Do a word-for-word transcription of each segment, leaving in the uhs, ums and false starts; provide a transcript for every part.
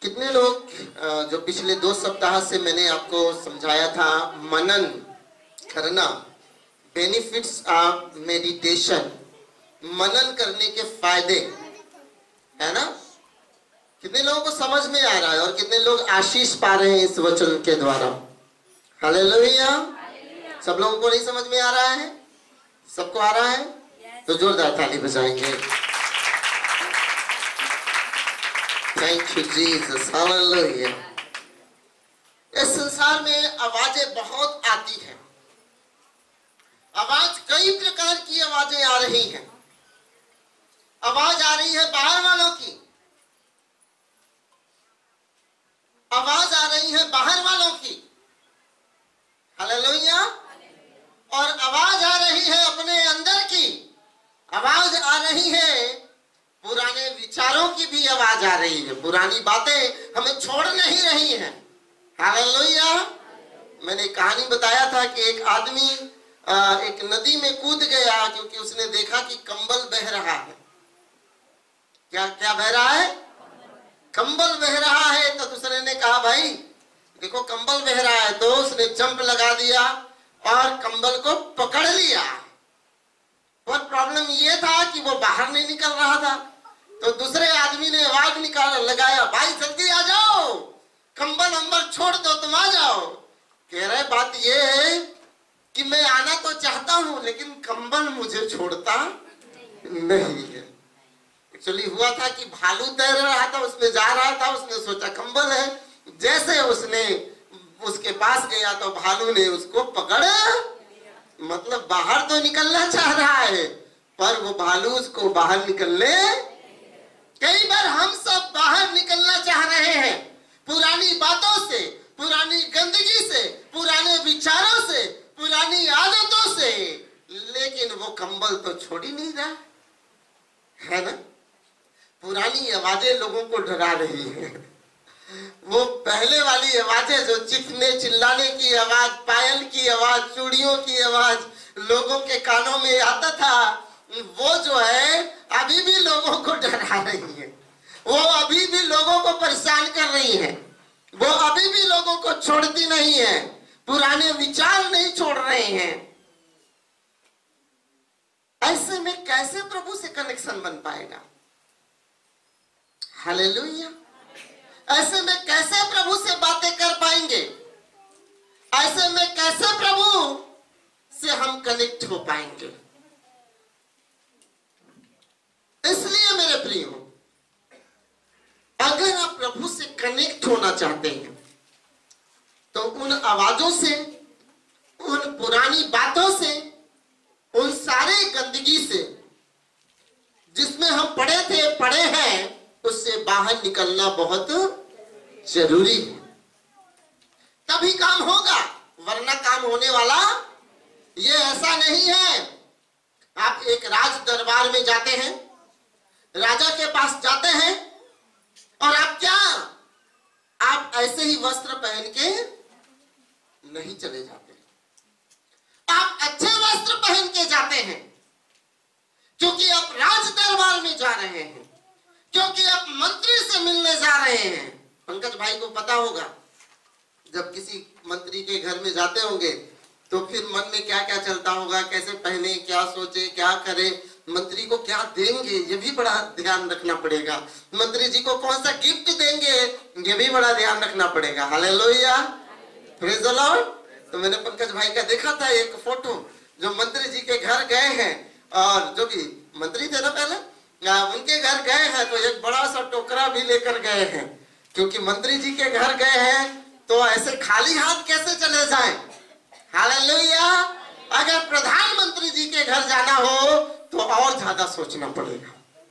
कितने लोग जो पिछले दो सप्ताह से मैंने आपको समझाया था मनन करना, बेनिफिट्स ऑफ मेडिटेशन, मनन करने के फायदे, है ना? कितने लोगों को समझ में आ रहा है और कितने लोग आशीष पा रहे हैं इस वचन के द्वारा? हालेलुया। सब लोगों को नहीं समझ में आ रहा है? सबको आ रहा है? तो जोरदार ताली बजाएंगे। Thank you Jesus, hallelujah. इस संसार में आवाजें बहुत आती हैं। आवाज कई प्रकार की आवाजें आ रही हैं। आवाज आ रही है बाहर वालों की, आवाज आ रही है बाहर वालों की, हालेलुया। और आवाज आ रही है अपने अंदर की, आवाज आ रही है पुराने विचारों की भी आवाज आ रही है। पुरानी बातें हमें छोड़ नहीं रही हैं, हालेलुया। मैंने कहानी बताया था कि एक आदमी एक नदी में कूद गया क्योंकि उसने देखा कि कंबल बह रहा है। क्या क्या बह रहा है? कंबल बह रहा है। तो दूसरे ने कहा भाई देखो कंबल बह रहा है, तो उसने जंप लगा दिया और कंबल को पकड़ लिया। पर प्रॉब्लम ये था कि वो बाहर नहीं निकल रहा था। तो दूसरे आदमी ने आवाज निकाल लगाया, भाई जल्दी आ जाओ, कंबल अंबर छोड़ दो, तुम आ जाओ। कह रहे बात ये है कि मैं आना तो चाहता हूं लेकिन कंबल मुझे छोड़ता नहीं है। एक्चुअली हुआ था कि भालू तैर रहा था, उसमें जा रहा था, उसने सोचा कंबल है। जैसे उसने उसके पास गया तो भालू ने उसको पकड़ा, मतलब बाहर तो निकलना चाह रहा है पर वो भालू उसको बाहर निकलने। कई बार हम सब बाहर निकलना चाह रहे हैं पुरानी बातों से, पुरानी गंदगी से, पुराने विचारों से, पुरानी आदतों से, लेकिन वो कंबल तो छोड़ ही नहीं रहा है ना। पुरानी आवाजें लोगों को डरा रही हैं। वो पहले वाली आवाजें जो चीखने चिल्लाने की आवाज, पायल की आवाज, चूड़ियों की आवाज लोगों के कानों में आता था, वो जो है अभी भी लोगों को डरा रही है। वो अभी भी लोगों को परेशान कर रही है। वो अभी भी लोगों को छोड़ती नहीं है। पुराने विचार नहीं छोड़ रहे हैं। ऐसे में कैसे प्रभु से कनेक्शन बन पाएगा? हालेलुया। ऐसे में कैसे प्रभु से बातें कर पाएंगे? ऐसे में कैसे प्रभु से हम कनेक्ट हो पाएंगे? इसलिए मेरे प्रियो, अगर आप प्रभु से कनेक्ट होना चाहते हैं तो उन आवाजों से, उन पुरानी बातों से, उन सारे गंदगी से जिसमें हम पड़े थे, पड़े हैं, उससे बाहर निकलना बहुत जरूरी है। तभी काम होगा, वरना काम होने वाला ये ऐसा नहीं है। आप एक राज दरबार में जाते हैं, राजा के पास जाते हैं और आप क्या, आप ऐसे ही वस्त्र पहन के नहीं चले जाते। आप अच्छे वस्त्र पहन के जाते हैं क्योंकि आप राज दरबार में जा रहे हैं, क्योंकि आप मंत्री से मिलने जा रहे हैं। पंकज भाई को पता होगा, जब किसी मंत्री के घर में जाते होंगे तो फिर मन में क्या क्या चलता होगा, कैसे पहने, क्या सोचे, क्या करे, मंत्री को क्या देंगे, ये भी बड़ा ध्यान रखना पड़ेगा। मंत्री जी को कौन सा गिफ्ट देंगे, ये भी बड़ा ध्यान रखना पड़ेगा। Hallelujah, praise the lord. तो मैंने पंकज भाई का देखा था एक फोटो, जो मंत्री जी के घर गए हैं, और जो कि मंत्री थे ना पहले, उनके घर गए हैं तो एक बड़ा सा टोकरा भी लेकर गए हैं, क्योंकि मंत्री जी के घर गए हैं तो ऐसे खाली हाथ कैसे चले जाएं। हालेलुया। अगर प्रधानमंत्री जी के घर जाना हो तो और ज्यादा सोचना पड़ेगा,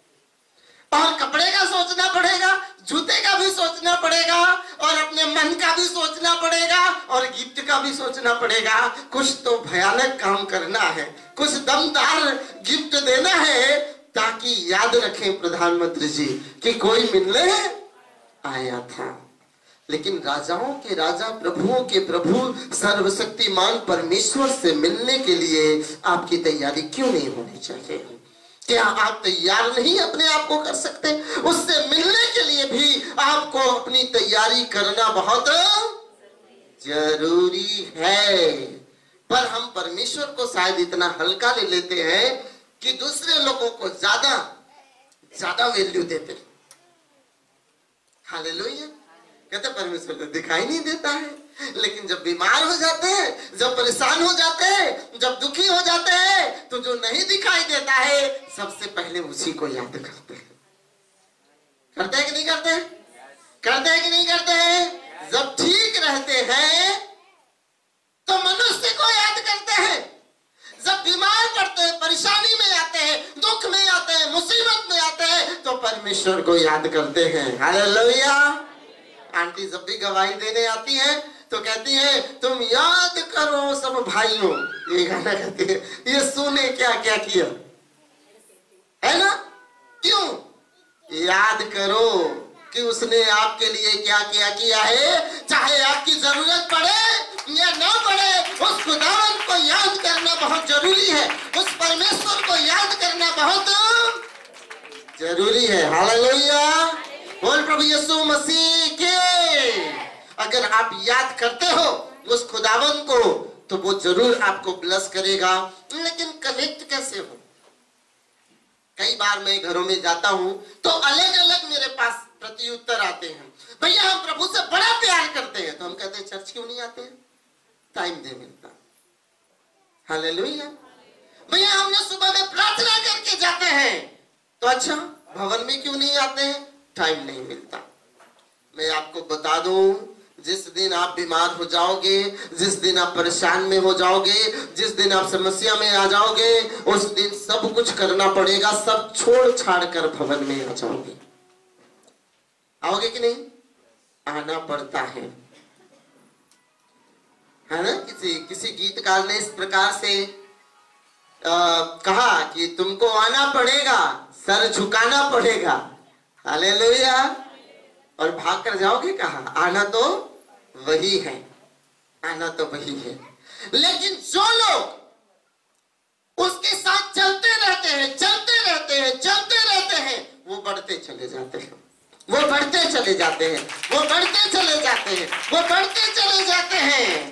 और कपड़े का सोचना पड़ेगा, जूते का भी सोचना पड़ेगा, और अपने मन का भी सोचना पड़ेगा, और गिफ्ट का भी सोचना पड़ेगा। कुछ तो भयानक काम करना है, कुछ दमदार गिफ्ट देना है, ताकि याद रखें प्रधानमंत्री जी कि कोई मिलने आया था। लेकिन राजाओं के राजा, प्रभुओं के प्रभु, सर्वशक्तिमान परमेश्वर से मिलने के लिए आपकी तैयारी क्यों नहीं होनी चाहिए? क्या आप तैयार नहीं अपने आप को कर सकते? उससे मिलने के लिए भी आपको अपनी तैयारी करना बहुत जरूरी है। पर हम परमेश्वर को शायद इतना हल्का ले लेते हैं कि दूसरे लोगों को ज्यादा ज्यादा वैल्यू देते। हालेलुया। कहते परमेश्वर को दिखाई नहीं देता है, लेकिन जब बीमार हो जाते हैं, जब परेशान हो जाते हैं, जब दुखी हो जाते हैं, तो जो नहीं दिखाई देता है सबसे पहले उसी को याद करते हैं। करते हैं कि नहीं करते हैं? करते हैं कि नहीं करते हैं? जब ठीक रहते हैं तो मनुष्य को याद करते हैं, जब बीमार पड़ते हैं, परेशानी में आते हैं, दुख में आते हैं, मुसीबत में आते हैं, तो परमेश्वर को याद करते हैं। हालेलुया। आंटी जब भी गवाही देने आती है तो कहती है तुम याद करो सब भाइयों, ये गाना कहती है, यीशु ने क्या क्या किया है ना। क्यों याद करो कि उसने आपके लिए क्या क्या किया है। चाहे आपकी जरूरत पड़े या ना पड़े, उस खुदावन को याद करना बहुत जरूरी है, उस परमेश्वर को याद करना बहुत जरूरी है। हालेलुया। बोल प्रभु यीशु मसीह के। अगर आप याद करते हो उस खुदावन को तो वो जरूर आपको ब्लेस करेगा। लेकिन कनेक्ट कैसे हो? कई बार मैं घरों में जाता हूं तो अलग अलग मेरे पास प्रत्युत्तर आते हैं, भैया हम प्रभु से बड़ा प्यार करते हैं। तो हम कहते हैं चर्च क्यों नहीं आते हैं? टाइम नहीं मिलता। हालेलुया। भैया हमने सुबह में प्रार्थना करके जाते हैं, तो अच्छा भवन में क्यों नहीं आते हैं? टाइम नहीं मिलता। मैं आपको बता दूं, जिस दिन आप बीमार हो जाओगे, जिस दिन आप परेशान में हो जाओगे, जिस दिन आप समस्या में आ जाओगे, उस दिन सब कुछ करना पड़ेगा, सब छोड़ छाड़ कर भवन में आ जाओगे। आओगे कि नहीं? आना पड़ता है, है ना। किसी किसी गीतकार ने इस प्रकार से आ, कहा कि तुमको आना पड़ेगा, सर झुकाना पड़ेगा। हालेलुया। और भाग कर जाओगे कहाँ? आना तो वही है, आना तो वही है। लेकिन जो लोग उसके साथ चलते रहते हैं, चलते रहते हैं, चलते रहते हैं, वो बढ़ते चले जाते हैं, वो बढ़ते चले जाते हैं, वो बढ़ते चले जाते हैं, वो बढ़ते चले जाते हैं।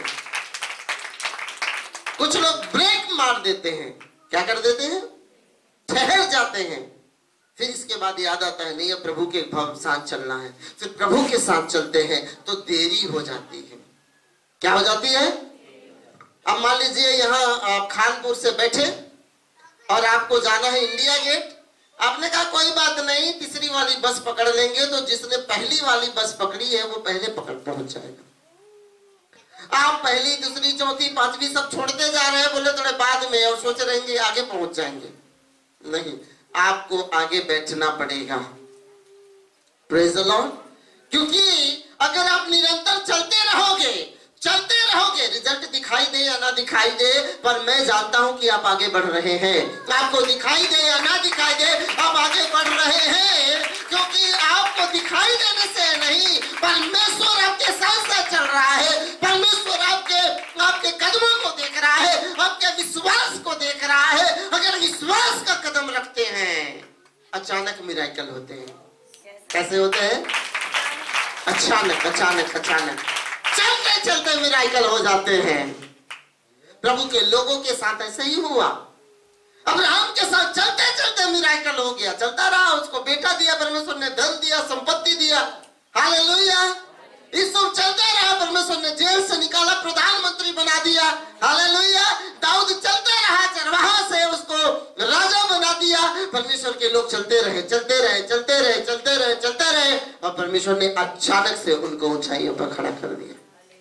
कुछ लोग ब्रेक मार देते हैं, क्या कर देते हैं? ठहर जाते हैं। फिर इसके बाद याद आता है नहीं अब प्रभु के साथ चलना है, फिर प्रभु के साथ चलते हैं तो देरी हो जाती है। क्या हो जाती है? अब मान लीजिए यहाँ आप खानपुर से बैठे और आपको जाना है इंडिया गेट। आपने कहा कोई बात नहीं, तीसरी वाली बस पकड़ लेंगे। तो जिसने पहली वाली बस पकड़ी है वो पहले पकड़ पहुंच जाएगा। आप पहली, दूसरी, चौथी, पांचवी सब छोड़ते जा रहे हैं, बोले थोड़े बाद में, और सोच रहेंगे आगे पहुंच जाएंगे। नहीं, आपको आगे बैठना पड़ेगा। Praise the lord. क्योंकि अगर आप निरंतर चलते रहोगे, चलते रहोगे, रिजल्ट दिखाई दे या ना दिखाई दे, पर मैं जानता हूं कि आप आगे बढ़ रहे हैं। आपको दिखाई दे या ना दिखाई दे, आप आगे बढ़ रहे हैं। क्योंकि आपको दिखाई देने से नहीं, परमेश्वर आपके साथ साथ चल रहा है। परमेश्वर आपके आपके कदमों को देख रहा है, आपके विश्वास को देख रहा है। अगर विश्वास का कदम रखते हैं, अचानक मिरेकल होते हैं। कैसे होते हैं? अचानक अचानक अचानक चलते चलते मिरेकल हो जाते हैं। प्रभु के लोगों के साथ ऐसे ही हुआ। अब्राहम के साथ चलते चलते मिरेकल हो गया, चलता रहा, उसको बेटा दिया परमेश्वर ने, धन दिया, संपत्ति दिया। हालेलुया। इस सब चलता रहा, परमेश्वर ने जेल से निकाला, प्रधानमंत्री बना दिया। हालेलुया। दाऊद चलते रहा, चरवाहा से उसको राजा बना दिया। परमेश्वर के लोग चलते रहे, चलते रहे, चलते रहे, चलते रहे, चलते रहे, और परमेश्वर ने अचानक से उनको ऊंचाइयों पर खड़ा कर दिया।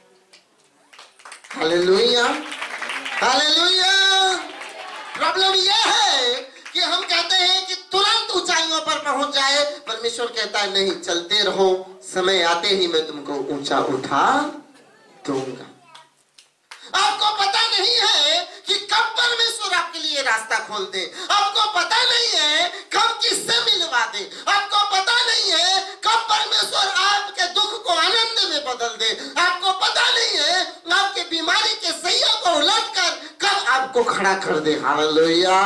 Hallelujah, hallelujah. प्रॉब्लम यह है कि हम कहते हैं कि तुरंत ऊंचाइयों पर पहुंच जाए। परमेश्वर कहता है नहीं, चलते रहो, समय आते ही मैं तुमको ऊंचा उठा दूंगा। आपको पता नहीं है कि कब परमेश्वर आपके लिए रास्ता खोल दे। आपको पता नहीं है कब किससे मिलवा दे। आपको पता नहीं है कब परमेश्वर आपके दुख को आनंद में बदल दे। आपको पता नहीं है आपके बीमारी के सैया को उलट कर कब आपको खड़ा कर दे। Hallelujah,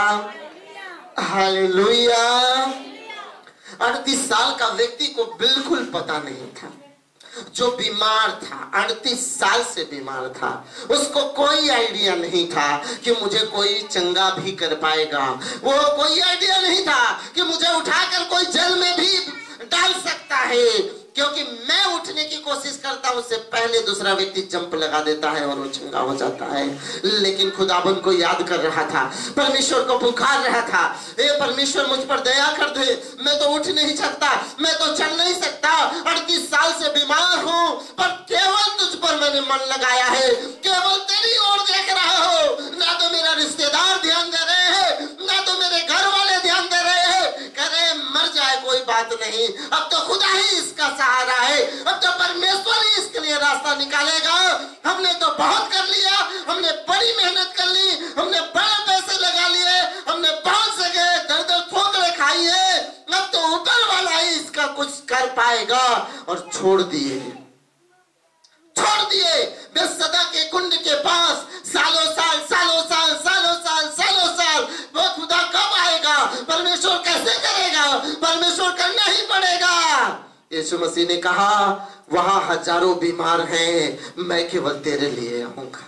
hallelujah. अड़तीस साल का व्यक्ति को बिल्कुल पता नहीं था। जो बीमार था, अड़तीस साल से बीमार था, उसको कोई आइडिया नहीं था कि मुझे कोई चंगा भी कर पाएगा। वो कोई आइडिया नहीं था कि मुझे उठाकर कोई जेल में भी डाल सकता है, क्योंकि मैं उठने की कोशिश करता हूं उससे पहले दूसरा व्यक्ति जंप लगा देता है और वो चंगा हो जाता है। लेकिन खुदाबंद को याद कर रहा था, परमेश्वर को पुकार रहा था, ए परमेश्वर मुझ पर दया कर दे, मैं तो उठ नहीं सकता, मैं तो चल नहीं सकता, अड़तीस साल से बीमार हूं, पर केवल तुझ पर मैंने मन लगाया है, केवल तेरी ओर देख रहा हो। ना तो मेरा रिश्तेदार ध्यान दे रहे हैं, ना तो मेरे घर वाले ध्यान दे रहे हैं। करे मर जाए कोई बात नहीं, अब तो खुदा ही इसका सहारा है, अब तो परमेश्वर ही इसके लिए रास्ता निकालेगा। हमने तो बहुत कर लिया, हमने बड़ी मेहनत कर ली, हमने बड़े पैसे लगा लिए, हमने बहुत जगह दर दर ठोकरें खाई है, अब तो ऊपर वाला ही इसका कुछ कर पाएगा। और छोड़ दिए छोड़ दिए बेसदा के कुंड के पास, सालों साल सालों साल सालों साल सालों साल। वो खुदा कब आएगा, परमेश्वर कैसे करेगा, परमेश्वर करना ही पड़ेगा। यीशु मसीह ने कहा वहां हजारों बीमार हैं, मैं केवल तेरे लिए आऊंगा।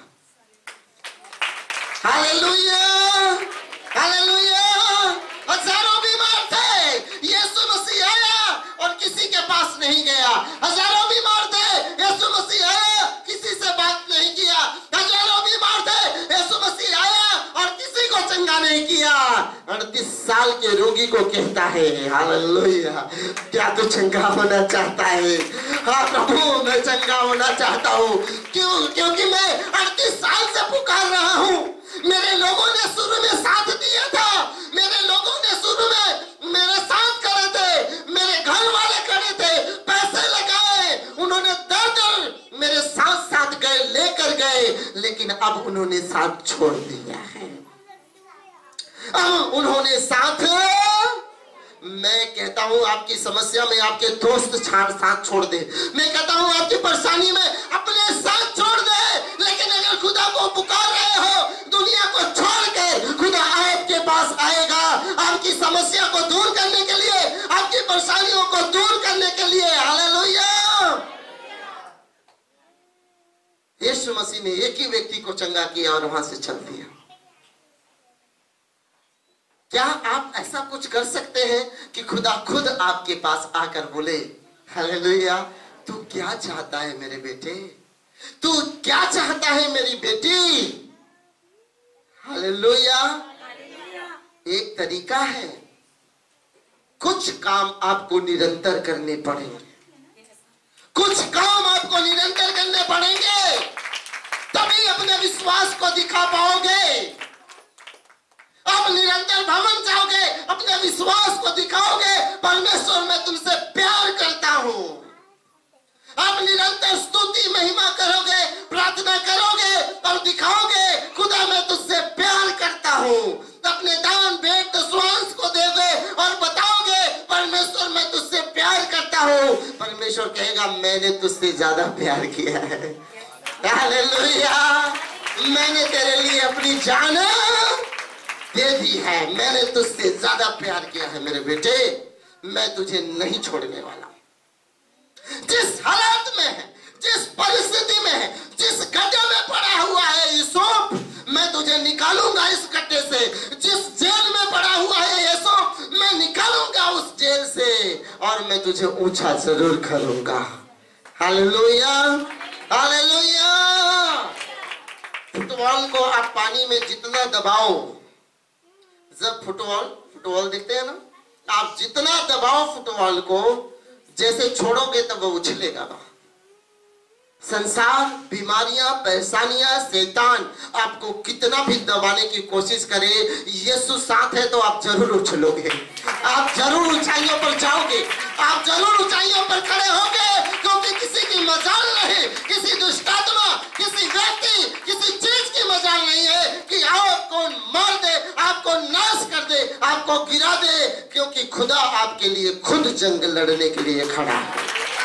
Hallelujah hallelujah. हजारों बीमार थे, यीशु मसीह आया और किसी के पास नहीं गया। हजारों बीमार थे, यीशु मसीह आया, किसी से बात नहीं किया। हजारों बीमार थे, यीशु मसीह आया और किसी को चंगा नहीं किया। अड़तीस साल के रोगी को कहता है हालेलुया, क्या तू चंगा होना चाहता है? हाँ प्रभु मैं चंगा होना चाहता हूँ। क्यों? क्योंकि मैं अड़तीस साल से पुकार रहा हूँ। मेरे लोगों ने शुरू में साथ दिया था, मेरे लोगों ने शुरू में मेरे साथ खड़े थे, मेरे घर वाले खड़े थे, पैसे लगाए, उन्होंने दर दर मेरे साथ साथ गए, लेकर गए, लेकिन अब उन्होंने साथ छोड़ दिया है। अब उन्होंने साथ, मैं कहता हूं आपकी समस्या में आपके दोस्त साथ छोड़ दे, मैं कहता हूं आपकी परेशानी में अपने साथ छोड़ दे। लेकिन अगर खुदा को पुकार रहे हो, दुनिया को छोड़कर खुदा आपके पास आएगा, आपकी समस्या को दूर करने के लिए, आपकी परेशानियों को दूर करने के लिए। हालेलुया। यीशु मसीह ने एक ही व्यक्ति को चंगा किया और वहां से चल दिया। क्या आप ऐसा कुछ कर सकते हैं कि खुदा खुद आपके पास आकर बोले हालेलुया, तू क्या चाहता है मेरे बेटे, तू क्या चाहता है मेरी बेटी? हालेलुया। एक तरीका है, कुछ काम आपको निरंतर करने पड़ेंगे, कुछ काम आपको निरंतर करने पड़ेंगे, तभी अपने विश्वास को दिखा पाओगे। आप निरंतर भवन चाहोगे, अपने विश्वास को दिखाओगे, परमेश्वर मैं तुमसे प्यार करता हूं। आप निरंतर स्तुति महिमा करोगे, प्रार्थना करोगे और दिखाओगे खुदा मैं तुझसे प्यार करता हूं। अपने दान भेंट स्वांश को दोगे और बताओगे परमेश्वर मैं तुझसे प्यार करता हूं। परमेश्वर कहेगा मैंने तुझसे ज्यादा प्यार किया है। हालेलुया। मैंने तेरे लिए अपनी जान दे दी है, मैंने तुझसे ज्यादा प्यार किया है मेरे बेटे, मैं तुझे नहीं छोड़ने वाला। जिस हालात में है, जिस परिस्थिति में है, जिस गड्ढे में पड़ा हुआ है यूसुफ, मैं तुझे निकालूंगा इस गड्ढे से। जिस जेल में पड़ा हुआ है यूसुफ, मैं निकालूंगा उस जेल से और मैं तुझे ऊंचा जरूर करूंगा। Hallelujah hallelujah. फुटबॉल को आप पानी में जितना दबाओ, जब फुटबॉल फुटबॉल देखते हैं ना, आप जितना दबाओ फुटबॉल को, जैसे छोड़ोगे तब वो उछलेगा। संसार, बीमारियां, परेशानियां, शैतान आपको कितना भी दबाने की कोशिश करे, यीशु साथ है तो आप जरूर उछलोगे, आप जरूर ऊंचाइयों पर जाओगे, आप जरूर ऊंचाइयों पर खड़े होगे। क्योंकि किसी की मजाल नहीं, किसी दुष्टात्मा, किसी व्यक्ति, किसी चीज की मजाल नहीं है कि आपको मार दे, आपको नाश कर दे, आपको गिरा दे, क्योंकि खुदा आपके लिए खुद जंग लड़ने के लिए खड़ा है।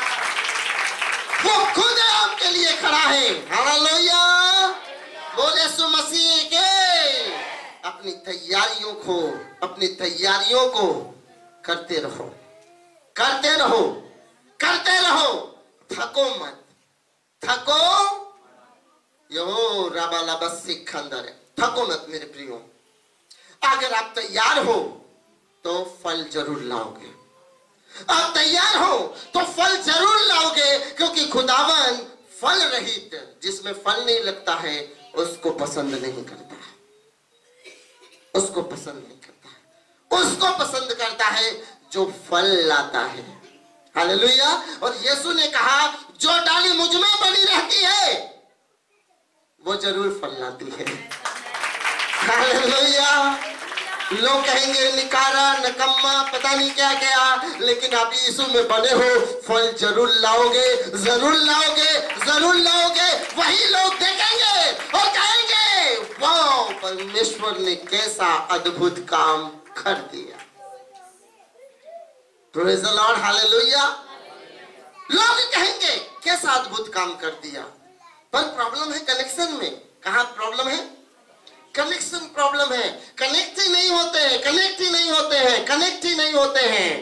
वो खुद आपके लिए खड़ा है। हालेलुया। बोले यीशु मसीह के। अपनी तैयारियों को अपनी तैयारियों को करते रहो, करते रहो, करते रहो। थको मत, थको यो राबाला बस सिखंदर है, थको मत मेरे प्रियो। अगर आप तैयार हो तो फल जरूर लाओगे, आप तैयार हो तो फल जरूर लाओगे, क्योंकि खुदावन फल रहित, जिसमें फल नहीं लगता है, उसको पसंद नहीं करता है, उसको पसंद नहीं करता है, उसको पसंद करता है जो फल लाता है। हालेलुया। और यीशु ने कहा जो डाली मुझ में बनी रहती है वो जरूर फल लाती है। हालेलुया। लोग कहेंगे निकारा, नकम्मा, पता नहीं क्या क्या, लेकिन आप यीशु में बने हो, फल जरूर लाओगे, जरूर लाओगे, जरूर लाओगे। वही लोग देखेंगे और कहेंगे वाह, परमेश्वर ने कैसा अद्भुत काम कर दिया। Praise the lord. हालेलुया। लोग कहेंगे कैसा अद्भुत काम कर दिया, पर प्रॉब्लम है कनेक्शन में। कहाँ प्रॉब्लम है? कनेक्शन प्रॉब्लम है। कनेक्ट ही नहीं होते हैं, कनेक्ट ही नहीं होते हैं, कनेक्ट ही नहीं होते हैं,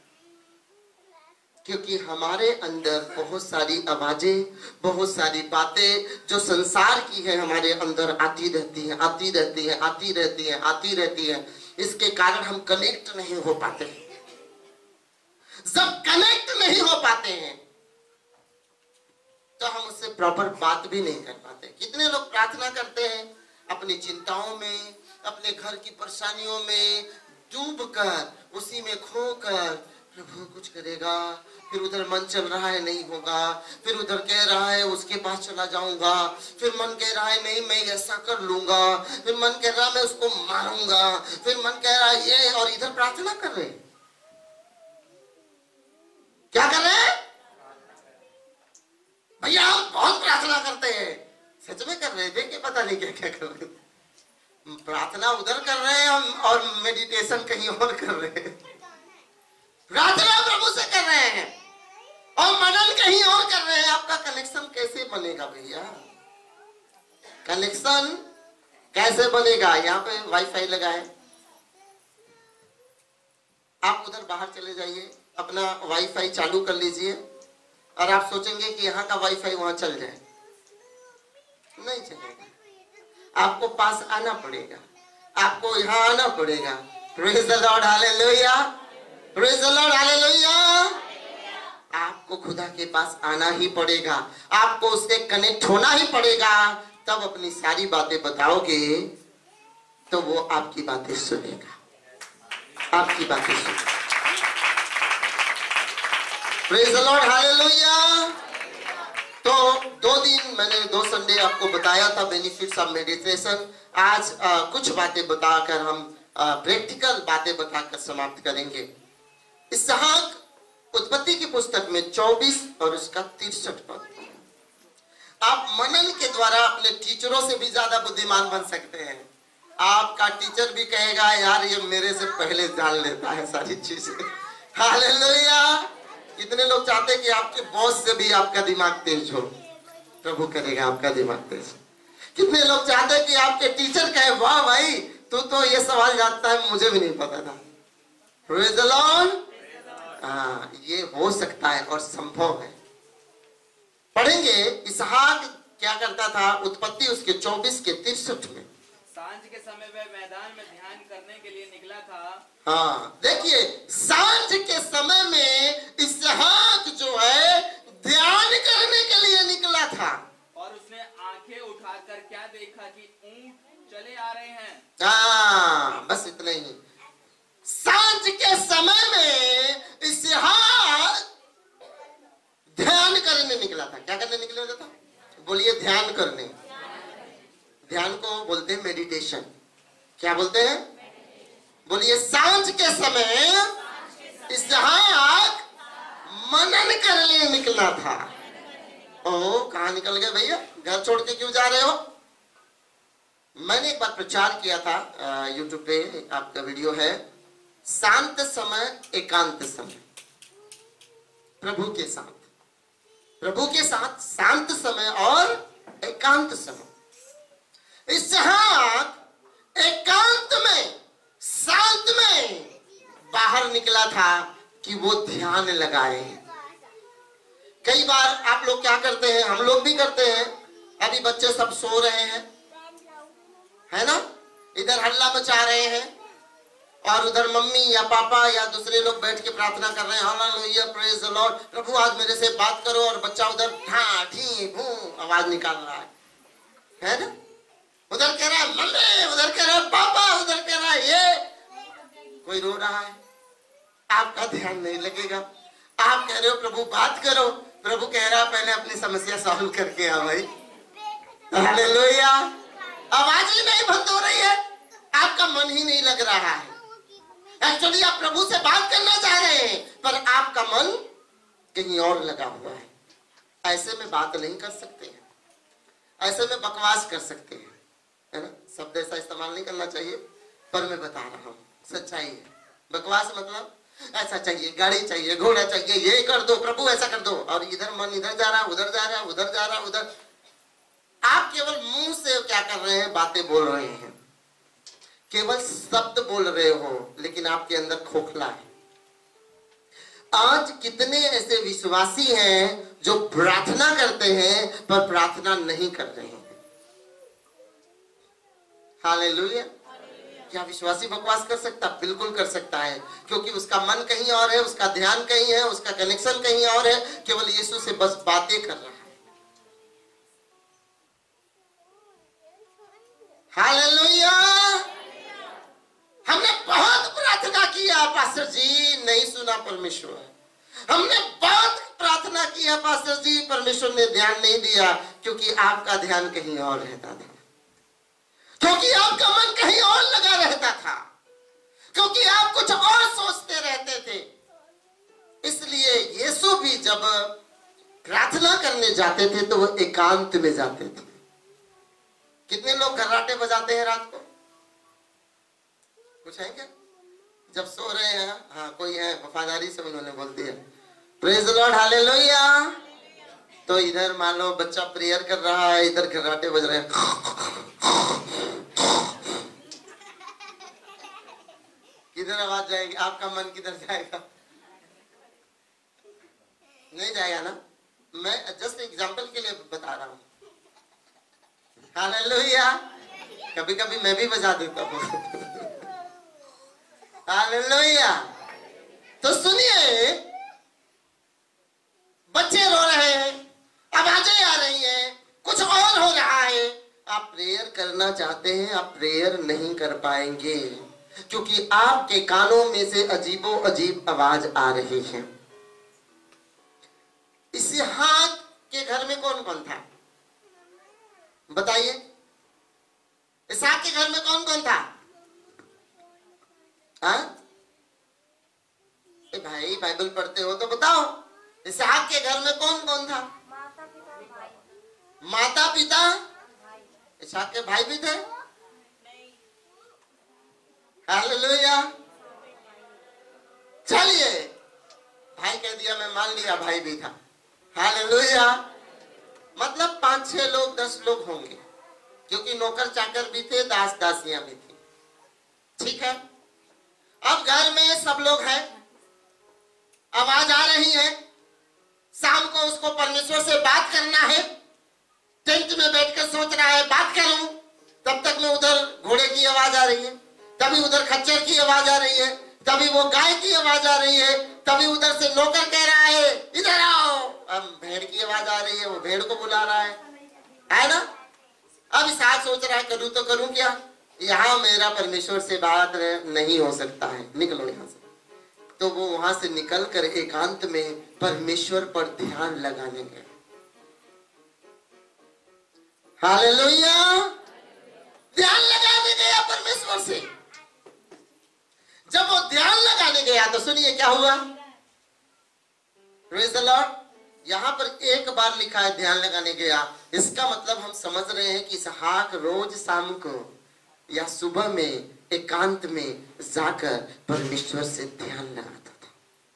क्योंकि हमारे अंदर बहुत सारी आवाजें, बहुत सारी बातें जो संसार की है हमारे अंदर आती रहती है, आती रहती है, आती रहती है, आती रहती है। इसके कारण हम कनेक्ट नहीं हो पाते। जब कनेक्ट नहीं हो पाते हैं तो हम उससे प्रॉपर बात भी नहीं कर पाते। कितने लोग प्रार्थना करते हैं अपनी चिंताओं में, अपने घर की परेशानियों में डूबकर, उसी में खोकर, प्रभु कुछ करेगा, फिर उधर मन चल रहा है नहीं होगा, फिर उधर कह रहा है उसके पास चला जाऊंगा, फिर मन कह रहा है नहीं मैं ऐसा कर लूंगा, फिर मन कह रहा है मैं उसको मारूंगा, फिर मन कह रहा है ये, और इधर प्रार्थना कर रहे हैं। क्या कर रहे हैं भैया? हम बहुत प्रार्थना करते हैं। सच में कर रहे हैं, देखिए पता नहीं क्या क्या कर रहे हैं। प्रार्थना उधर कर रहे हैं और मेडिटेशन कहीं और कर रहे हैं। प्रार्थना प्रभु से कर रहे हैं और मनन कहीं और कर रहे हैं। आपका कनेक्शन कैसे बनेगा भैया? कनेक्शन कैसे बनेगा? यहाँ पे वाईफाई लगा है, आप उधर बाहर चले जाइए, अपना वाईफाई चालू कर लीजिए और आप सोचेंगे कि यहाँ का वाईफाई वहां चल जाए, नहीं चलेगा। आपको पास आना पड़ेगा, आपको यहाँ आना पड़ेगा। Praise the lord. Hallelujah. Praise the lord. Hallelujah. आपको खुदा के पास आना ही पड़ेगा, आपको उससे कनेक्ट होना ही पड़ेगा, तब अपनी सारी बातें बताओगे तो वो आपकी बातें सुनेगा, आपकी बातें सुनेगा। Praise the lord. हालेलुया। तो दो दिन मैंने दो संडे आपको बताया था बेनिफिट्स ऑफ मेडिटेशन। आज आ, कुछ बातें बताकर हम प्रैक्टिकल बातें बताकर समाप्त करेंगे। इसहाक उत्पत्ति की पुस्तक में चौबीस और उसका तिरसठ पद। आप मनन के द्वारा अपने टीचरों से भी ज्यादा बुद्धिमान बन सकते हैं। आपका टीचर भी कहेगा यार ये मेरे से पहले जान लेता है सारी चीजें। हालेलुया। कितने लोग चाहते हैं कि आपके बॉस से भी आपका दिमाग तेज हो? प्रभु करेगा आपका दिमाग तेज। कितने लोग चाहते हैं कि आपके टीचर कहे वाह भाई तू तो ये सवाल जानता है, मुझे भी नहीं पता था। Praise the lord. हाँ, ये हो सकता है और संभव है। पढ़ेंगे इसहाक क्या करता था, उत्पत्ति उसके चौबीस के तिरसठ में। सांझ के समय वह मैदान में ध्यान करने के लिए निकला था। हाँ, देखिए सांझ के समय में इसहाक जो है ध्यान करने के लिए निकला था। और उसने आंखें उठाकर क्या देखा कि ऊंट चले आ रहे हैं। हाँ, बस इतना ही। सांझ के समय में इसहाक ध्यान करने निकला था। क्या करने निकला था? बोलिए ध्यान करने। ध्यान को बोलते हैं मेडिटेशन। क्या बोलते हैं? बोलिए सांझ के समय इसहाक मनन करने निकला था। ओ, कहाँ निकल गए भैया? घर छोड़ के क्यों जा रहे हो? मैंने एक बार प्रचार किया था यूट्यूब पे, आपका वीडियो है, शांत समय एकांत समय। प्रभु के साथ, प्रभु के साथ शांत समय और एकांत समय। इसहाक एकांत में, शांत में बाहर निकला था कि वो ध्यान लगाए। कई बार आप लोग क्या करते हैं, हम लोग भी करते हैं, अभी बच्चे सब सो रहे हैं, है ना, इधर हल्ला मचा रहे हैं और उधर मम्मी या पापा या दूसरे लोग बैठ के प्रार्थना कर रहे हैं, हालेलुया प्रेज द लॉर्ड, प्रभु आज मेरे से बात करो, और बच्चा उधर ढा ढी भू आवाज निकाल रहा है, है ना, उधर कह रहा है मम्मी, उधर कह रहा है पापा, उधर कह रहा है ये, कोई रो रहा है, आपका ध्यान नहीं लगेगा। आप कह रहे हो प्रभु बात करो, प्रभु कह रहा है पहले अपनी समस्या सॉल्व करके आ भाई। हालेलुया, आवाज ही नहीं बंद हो रही है, आपका मन ही नहीं लग रहा है। एक्चुअली आप प्रभु से बात करना चाह रहे हैं पर आपका मन कहीं और लगा हुआ है। ऐसे में बात नहीं कर सकते हैं, ऐसे में बकवास कर सकते हैं, है ना, शब्द ऐसा इस्तेमाल नहीं करना चाहिए, पर मैं बता रहा हूँ सच्चाई है। बकवास मतलब ऐसा चाहिए, गाड़ी चाहिए, घोड़ा चाहिए, ये कर दो प्रभु, ऐसा कर दो, और इधर मन इधर जा रहा, उधर जा रहा, उधर जा रहा, उधर। आप केवल मुंह से क्या कर रहे हैं, बातें बोल रहे हैं, केवल शब्द बोल रहे हो, लेकिन आपके अंदर खोखला है। आज कितने ऐसे विश्वासी हैं जो प्रार्थना करते हैं पर प्रार्थना नहीं कर रहे हैं। हालेलुया। क्या विश्वासी बकवास कर सकता? बिल्कुल कर सकता है, क्योंकि उसका मन कहीं और है, उसका ध्यान कहीं है, उसका कनेक्शन कहीं और है, केवल यीशु से बस बातें कर रहा है। हालेलुया। हमने बहुत प्रार्थना किया पास्टर जी, नहीं सुना परमेश्वर। हमने बहुत प्रार्थना किया पास्टर जी, परमेश्वर ने ध्यान नहीं दिया, क्योंकि आपका ध्यान कहीं और रहता था, क्योंकि आपका मन कहीं और लगा रहता था, क्योंकि आप कुछ और सोचते रहते थे। इसलिए यीशु भी जब प्रार्थना करने जाते थे तो वो एकांत में जाते थे। कितने लोग खर्राटे बजाते हैं रात को? कुछ है क्या? जब सो रहे हैं, हाँ कोई है, वफादारी से उन्होंने बोल दिया प्रेज द लॉर्ड, हालेलुया। तो इधर मान लो बच्चा प्रेयर कर रहा है, इधर खर्राटे बज रहे हैं, किधर आवाज जाएगी? आपका मन किधर जाएगा? नहीं जाएगा ना। मैं जस्ट एग्जांपल के लिए बता रहा हूं। हालेलुया। कभी कभी मैं भी बजा देता हूं। हालेलुया। तो सुनिए, बच्चे रो रहे हैं, आवाजें आ रही हैं, कुछ और हो रहा है। आप प्रेयर करना चाहते हैं, आप प्रेयर नहीं कर पाएंगे, क्योंकि आपके कानों में से अजीबो अजीब आवाज आ रही है। इसहाक के घर में कौन कौन था बताइए? इसहाक के घर में कौन कौन था? हाँ? ए भाई बाइबल पढ़ते हो तो बताओ, इसहाक के घर में कौन कौन था? माता पिता भाई। माता पिता, इसहाक के भाई भी थे? हालेलुया। चलिए, भाई कह दिया, मैं मान लिया भाई भी था। हालेलुया। मतलब पांच छह लोग, दस लोग होंगे, क्योंकि नौकर चाकर भी थे, दास दासियां भी थी। ठीक है। अब घर में सब लोग हैं, आवाज आ रही है, शाम को उसको परमेश्वर से बात करना है। टेंट में बैठकर सोच रहा है बात करूं, तब तक में उधर घोड़े की आवाज आ रही है, तभी उधर खच्चर की आवाज आ रही है, तभी वो गाय की आवाज आ रही है, तभी उधर से नौकर कह रहा है इधर आओ। अब भेड़ की आवाज आ रही है, वो भेड़ को बुला रहा है, है ना। अब इसहाक सोच रहा है करूं तो करूं क्या, यहाँ मेरा परमेश्वर से बात नहीं हो सकता है, निकलो यहाँ से। तो वो वहां से निकलकर एकांत में परमेश्वर पर ध्यान लगाने गया। हालेलुया। ध्यान लगाने गया परमेश्वर से। जब वो ध्यान लगाने गया तो सुनिए क्या हुआ। Praise the lord. यहां पर एक बार लिखा है ध्यान लगाने गया, इसका मतलब हम समझ रहे हैं कि इसहाक रोज शाम को या सुबह में एकांत में जाकर परमेश्वर से ध्यान लगाता था,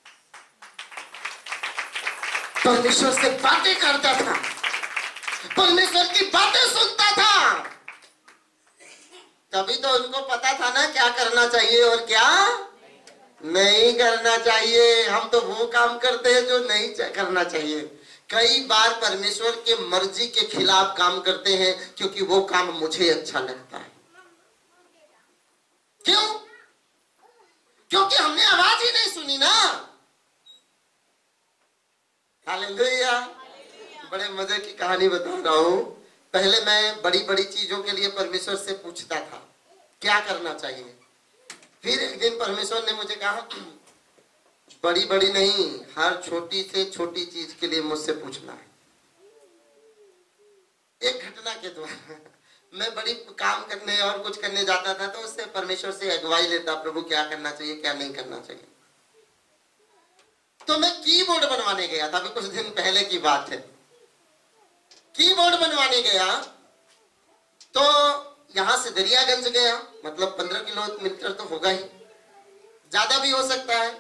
परमेश्वर से बातें करता था, परमेश्वर की बातें सुनता था। तभी तो उनको पता था ना क्या करना चाहिए और क्या नहीं करना चाहिए। हम तो वो काम करते हैं जो नहीं करना चाहिए। कई बार परमेश्वर के मर्जी के खिलाफ काम करते हैं क्योंकि वो काम मुझे अच्छा लगता है। क्यों? क्योंकि हमने आवाज ही नहीं सुनी ना। हालेलुया। बड़े मजे की कहानी बता रहा हूं। पहले मैं बड़ी बड़ी चीजों के लिए परमेश्वर से पूछता था क्या करना चाहिए। फिर एक दिन परमेश्वर ने मुझे कहा बड़ी बड़ी नहीं, हर छोटी से छोटी चीज के लिए मुझसे पूछना है। एक घटना के द्वारा मैं बड़ी काम करने और कुछ करने जाता था तो उससे परमेश्वर से अगुवाई लेता, प्रभु क्या करना चाहिए क्या नहीं करना चाहिए। तो मैं कीबोर्ड बनवाने गया था, अभी कुछ दिन पहले की बात है। कीबोर्ड बनवाने गया तो यहां से दरियागंज गया, मतलब पंद्रह किलोमीटर तो होगा ही, ज्यादा भी हो सकता है।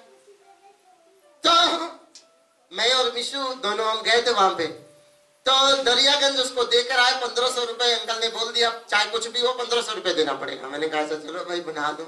तो मैं और मिशु दोनों हम गए थे वहां पे। तो दरियागंज उसको देकर आए, पंद्रह सौ रुपए अंकल ने बोल दिया चाहे कुछ भी हो पंद्रह सौ रुपए देना पड़ेगा। मैंने कहा चलो भाई बना दो।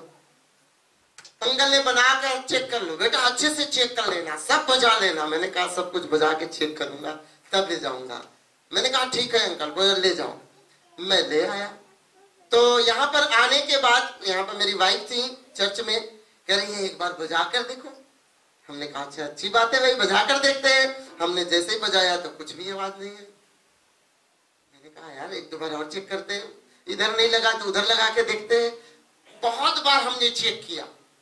अंकल ने बना कर चेक कर लो, बेटा अच्छे से चेक कर लेना, सब बजा लेना। मैंने कहा सब कुछ बजा के चेक करूंगा तब ले जाऊंगा। मैंने कहा ठीक है अंकल, बोले ले जाओ। मैं ले आया। तो यहाँ पर आने के बाद यहाँ पर मेरी वाइफ थी चर्च में, कह रही है एक बार बजा कर देखो। हमने कहा अच्छा अच्छी बात है भाई, बजा कर देखते हैं। हमने जैसे ही बजाया तो कुछ भी आवाज नहीं है। मैंने कहा यार एक दो बार और चेक करते हैं, इधर नहीं लगा तो उधर लगा के देखते हैं। बहुत बार हमने चेक किया,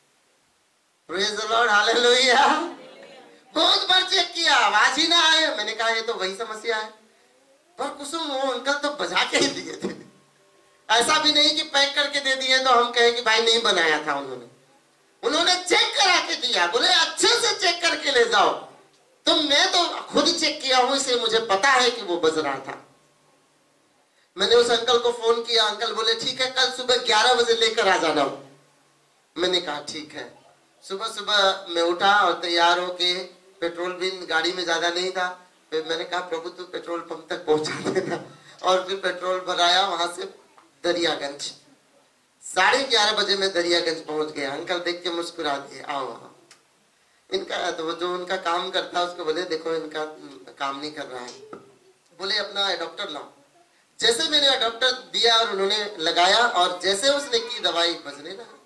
प्रेज द लॉर्ड, हालेलुया। बहुत बार चेक किया, आवाज ही ना आए। मैंने कहा ये तो वही समस्या है। पर कुसुम वो अंकल तो बजा के ही दिए थे, ऐसा भी नहीं कि पैक करके दे दिए तो हम कहे कि भाई नहीं बनाया था उन्होंने। उन्होंने चेक करा के दिया, बोले अच्छे से चेक करके ले जाओ। तो मैं तो खुद चेक किया हूं इसलिए मुझे पता है कि वो बज रहा था। मैंने उस अंकल को फोन किया, अंकल बोले ठीक है कल सुबह ग्यारह बजे लेकर आ जाना। मैंने कहा ठीक है। सुबह सुबह मैं उठा और तैयार होके, पेट्रोल भी गाड़ी में ज्यादा नहीं था, फिर मैंने कहा प्रभु तू पेट्रोल पंप तक पहुंचा देना। और फिर पेट्रोल भराया, वहां से दरियागंज साढ़े ग्यारह बजे मैं दरियागंज पहुंच गया। अंकल देख के मुस्कुरा दिए, आओ आओ। इनका तो जो उनका काम करता है उसको बोले देखो इनका काम नहीं कर रहा है, बोले अपना एडॉप्टर लाओ। जैसे मैंने एडॉप्टर दिया और उन्होंने लगाया और जैसे उसने की दवाई बजने लगा।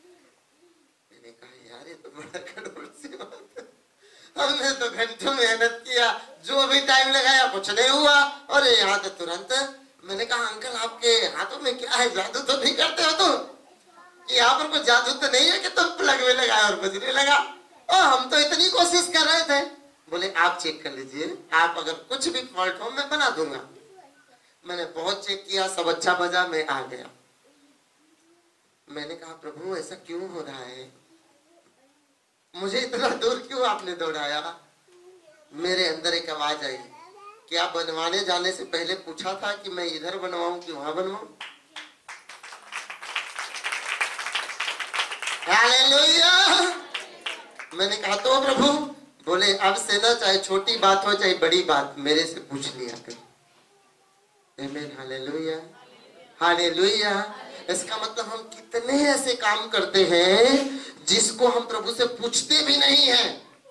मैंने कहा यार ये तो बड़ा कड़ोड़ सी बात है, हमने तो घंटों मेहनत किया, जो भी टाइम लगाया कुछ नहीं हुआ और यहाँ तो तुरंत। मैंने कहा अंकल आपके हाथों में क्या है, जादू तो नहीं करते हो तुम? कि यहाँ पर कोई जादू तो नहीं है कि तुम प्लग में लगाए और बजने लगा? और हम तो इतनी कोशिश कर रहे थे। बोले आप चेक कर लीजिए, आप अगर कुछ भी फॉल्ट हो मैं बना दूंगा। मैंने बहुत चेक किया, सब अच्छा बजा, मैं आ गया। मैंने कहा प्रभु ऐसा क्यों हो रहा है, मुझे इतना दूर क्यों आपने दौड़ाया? मेरे अंदर एक आवाज आई, क्या बनवाने जाने से पहले पूछा था कि मैं इधर बनवाऊं कि वहां बनवाऊं? हालेलुया। मैंने कहा तो प्रभु, बोले अब से ना चाहे छोटी बात हो चाहे बड़ी बात मेरे से पूछ लिया करो। आमीन, हालेलुया हालेलुया। इसका मतलब हम कितने ऐसे काम करते हैं जिसको हम प्रभु से पूछते भी नहीं हैं।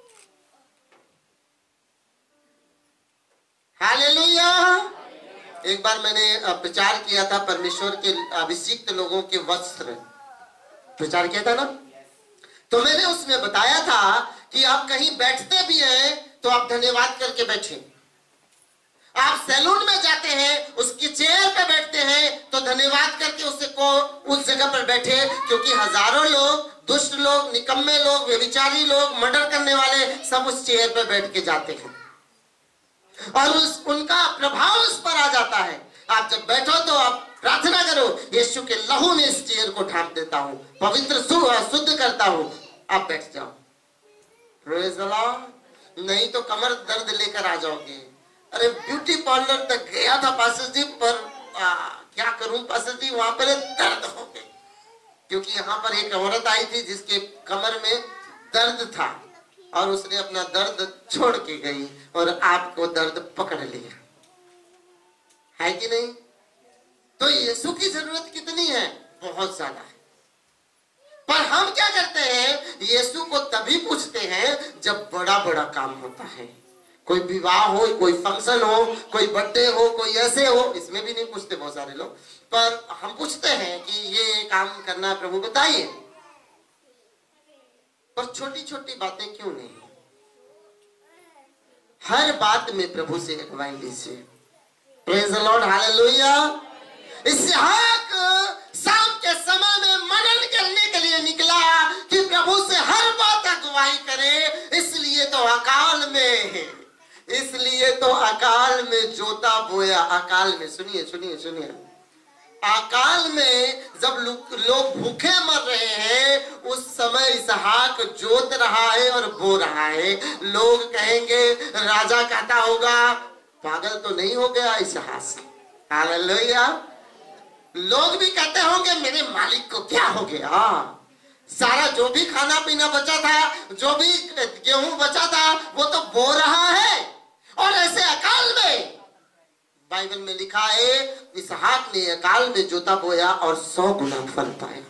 हालेलुया। एक बार मैंने प्रचार किया था परमेश्वर के अभिषिक्त लोगों के वस्त्र, प्रचार किया था ना। तो मैंने उसमें बताया था कि आप कहीं बैठते भी हैं तो आप धन्यवाद करके बैठे। आप सैलून में जाते हैं उसकी चेयर पे बैठते हैं तो धन्यवाद करके उससे को उस जगह पर बैठे, क्योंकि हजारों लोग, दुष्ट लोग, निकम्मे लोग, व्यभिचारी लोग, मर्डर करने वाले सब उस चेयर पे बैठ के जाते हैं और उस उनका प्रभाव उस पर आ जाता है। आप जब बैठो तो आप प्रार्थना करो, यीशु के लहू में इस चेयर को ढांप देता हूं, पवित्र शुद्ध करता हूं, आप बैठ जाओ। Praise the lord. नहीं तो कमर दर्द लेकर आ जाओगे। अरे ब्यूटी पार्लर तक गया था पास्टर जी, पर आ, क्या करूं पास्टर जी, वहां पर दर्द हो गए, क्योंकि यहाँ पर एक औरत आई थी जिसके कमर में दर्द था और उसने अपना दर्द छोड़ के गई और आपको दर्द पकड़ लिया है कि नहीं? तो यीशु की जरूरत कितनी है? बहुत ज्यादा है। पर हम क्या करते हैं, यीशु को तभी पूछते हैं जब बड़ा बड़ा काम होता है, कोई विवाह हो, कोई फंक्शन हो, कोई बर्थडे हो, कोई ऐसे हो, इसमें भी नहीं पूछते बहुत सारे लोग, पर हम पूछते हैं कि ये काम करना प्रभु बताइए। पर छोटी छोटी बातें क्यों नहीं? हर बात में प्रभु से अगुवाई लीजिए। Praise the lord, hallelujah. इसहाक शाम के समय में मनन करने के लिए निकला कि प्रभु से हर बात अगुवाई करे, इसलिए तो अकाल में इसलिए तो अकाल में जोता बोया। अकाल में, सुनिए सुनिए सुनिए, अकाल में जब लोग भूखे मर रहे हैं, उस समय इसहाक जोत रहा है और बो रहा है। लोग कहेंगे, राजा कहता होगा पागल तो नहीं हो गया इसहाक? हालेलुया। लोग भी कहते होंगे मेरे मालिक को क्या हो गया, सारा जो भी खाना पीना बचा था, जो भी गेहूं बचा था, वो तो बो रहा है। और ऐसे अकाल में बाइबल में लिखा है, इसहाक ने अकाल में जोता बोया और सौ गुना फल पाया।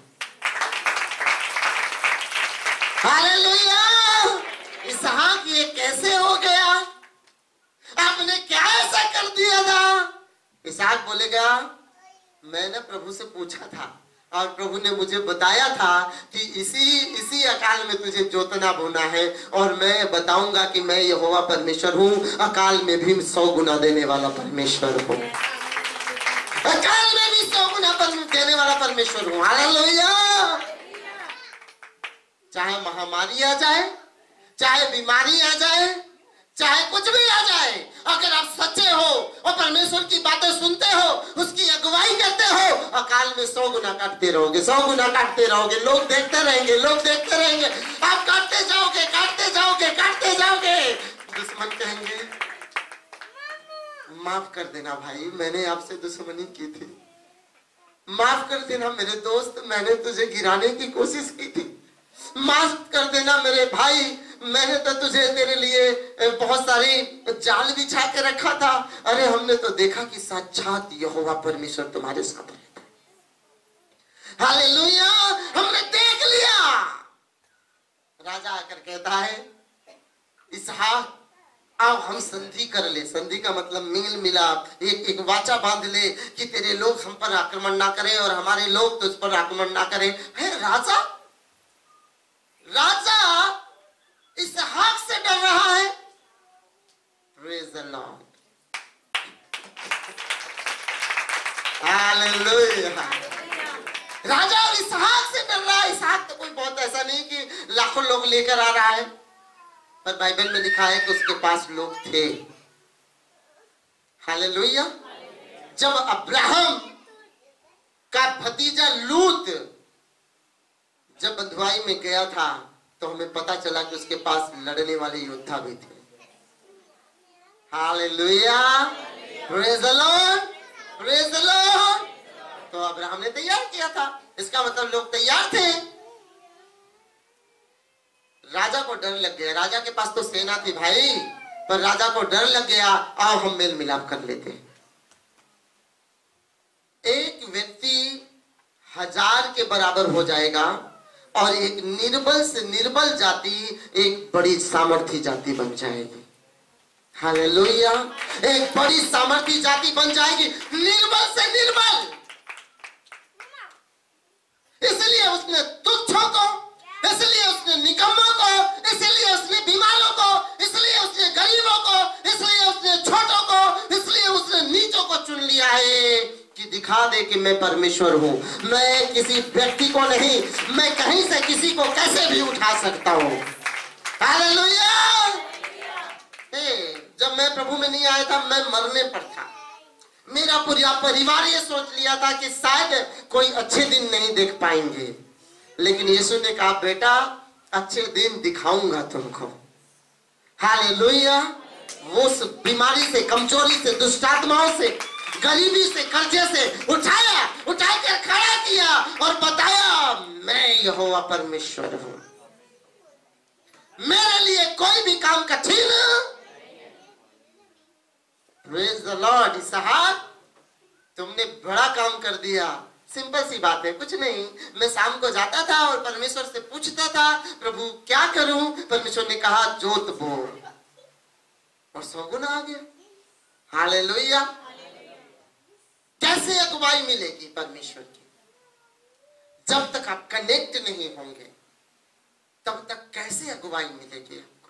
हालेलुया। इसहाक ये कैसे हो गया? आपने क्या ऐसा कर दिया था? इसहाक बोलेगा, मैंने प्रभु से पूछा था और प्रभु ने मुझे बताया था कि इसी इसी अकाल में तुझे जोतना बोना है, और मैं बताऊंगा कि मैं यहोवा परमेश्वर हूँ, अकाल में भी सौ गुना देने वाला परमेश्वर हूँ, अकाल में भी सौ गुना देने वाला परमेश्वर हूँ। हालेलुया। चाहे महामारी आ जाए, चाहे बीमारी आ जाए, चाहे कुछ भी आ जाए, अगर आप सच्चे हो और परमेश्वर की बातें सुनते हो, उसकी अगुवाई करते हो, अकाल में सौ गुना काटते रहोगे, सौ गुना काटते रहोगे। लोग देखते रहेंगे, लोग देखते रहेंगे, आप काटते जाओगे, काटते जाओगे, काटते जाओगे। दुश्मन कहेंगे, माफ कर देना भाई, मैंने आपसे दुश्मनी की थी, माफ कर देना मेरे दोस्त, मैंने तुझे गिराने की कोशिश की थी, माफ कर देना मेरे भाई, मैंने तो तुझे तेरे लिए बहुत सारी जाल बिछा के रखा था। अरे हमने तो देखा कि साक्षात यहोवा परमेश्वर तुम्हारे साथ रहता है। हालेलुया। हमने देख लिया। राजा आकर कहता है, इसहाक आओ हम संधि कर ले। संधि का मतलब मेल मिलाप, एक एक वाचा बांध ले कि तेरे लोग हम पर आक्रमण ना करें और हमारे लोग तुझ पर आक्रमण ना करें। है राजा राजा इसहाक से डर रहा है। Praise the lord, hallelujah. राजा और इसहाक से डर रहा है। इसहाक तो कोई बहुत ऐसा नहीं कि लाखों लोग लेकर आ रहा है, पर बाइबल में लिखा है कि उसके पास लोग थे। हालेलुया। जब अब्राहम का भतीजा लूत जब बंधुआई में गया था, तो हमें पता चला कि उसके पास लड़ने वाले योद्धा भी थे। Hallelujah, praise the lord, praise the lord. तो अब्राहम ने तैयार किया था, इसका मतलब लोग तैयार थे। राजा को डर लग गया, राजा के पास तो सेना थी भाई, पर राजा को डर लग गया, आओ हम मेल मिलाप कर लेते। एक व्यक्ति हजार के बराबर हो जाएगा और एक निर्बल से निर्बल जाति एक बड़ी सामर्थी जाति बन जाएगी। हालेलुया। एक बड़ी सामर्थी जाति बन जाएगी, निर्बल से निर्बल। इसलिए उसने तुच्छों को, इसलिए उसने निकम्मों को, इसलिए उसने बीमारों को, इसलिए उसने गरीबों को, इसलिए उसने छोटों को, इसलिए उसने नीचों को चुन लिया है कि दिखा दे कि मैं परमेश्वर हूं। मैं किसी व्यक्ति को नहीं, मैं कहीं से किसी को कैसे भी उठा सकता हूं। हालेलुया। जब मैं प्रभु में नहीं आया था, मैं मरने पर था। मेरा पूरा परिवार ये सोच लिया था कि शायद कोई अच्छे दिन नहीं देख पाएंगे, लेकिन यीशु ने कहा, बेटा अच्छे दिन दिखाऊंगा तुमको। हालेलुया। वो बीमारी से, कमजोरी से, दुष्टात्माओं से, गरीबी से, कर्जे से उठाया, उठा कर खड़ा किया और बताया, मैं यहोवा परमेश्वर हूं, मेरे लिए कोई भी काम कठिन। Praise the Lord. इसहाक, तुमने बड़ा काम कर दिया। सिंपल सी बात है, कुछ नहीं। मैं शाम को जाता था और परमेश्वर से पूछता था, प्रभु क्या करूं? परमेश्वर ने कहा, जोत बो। और सौ गुना आ गया। हालेलुया। कैसे अगुवाई मिलेगी परमेश्वर की? जब तक आप कनेक्ट नहीं होंगे तब तक कैसे अगुवाई मिलेगी आपको?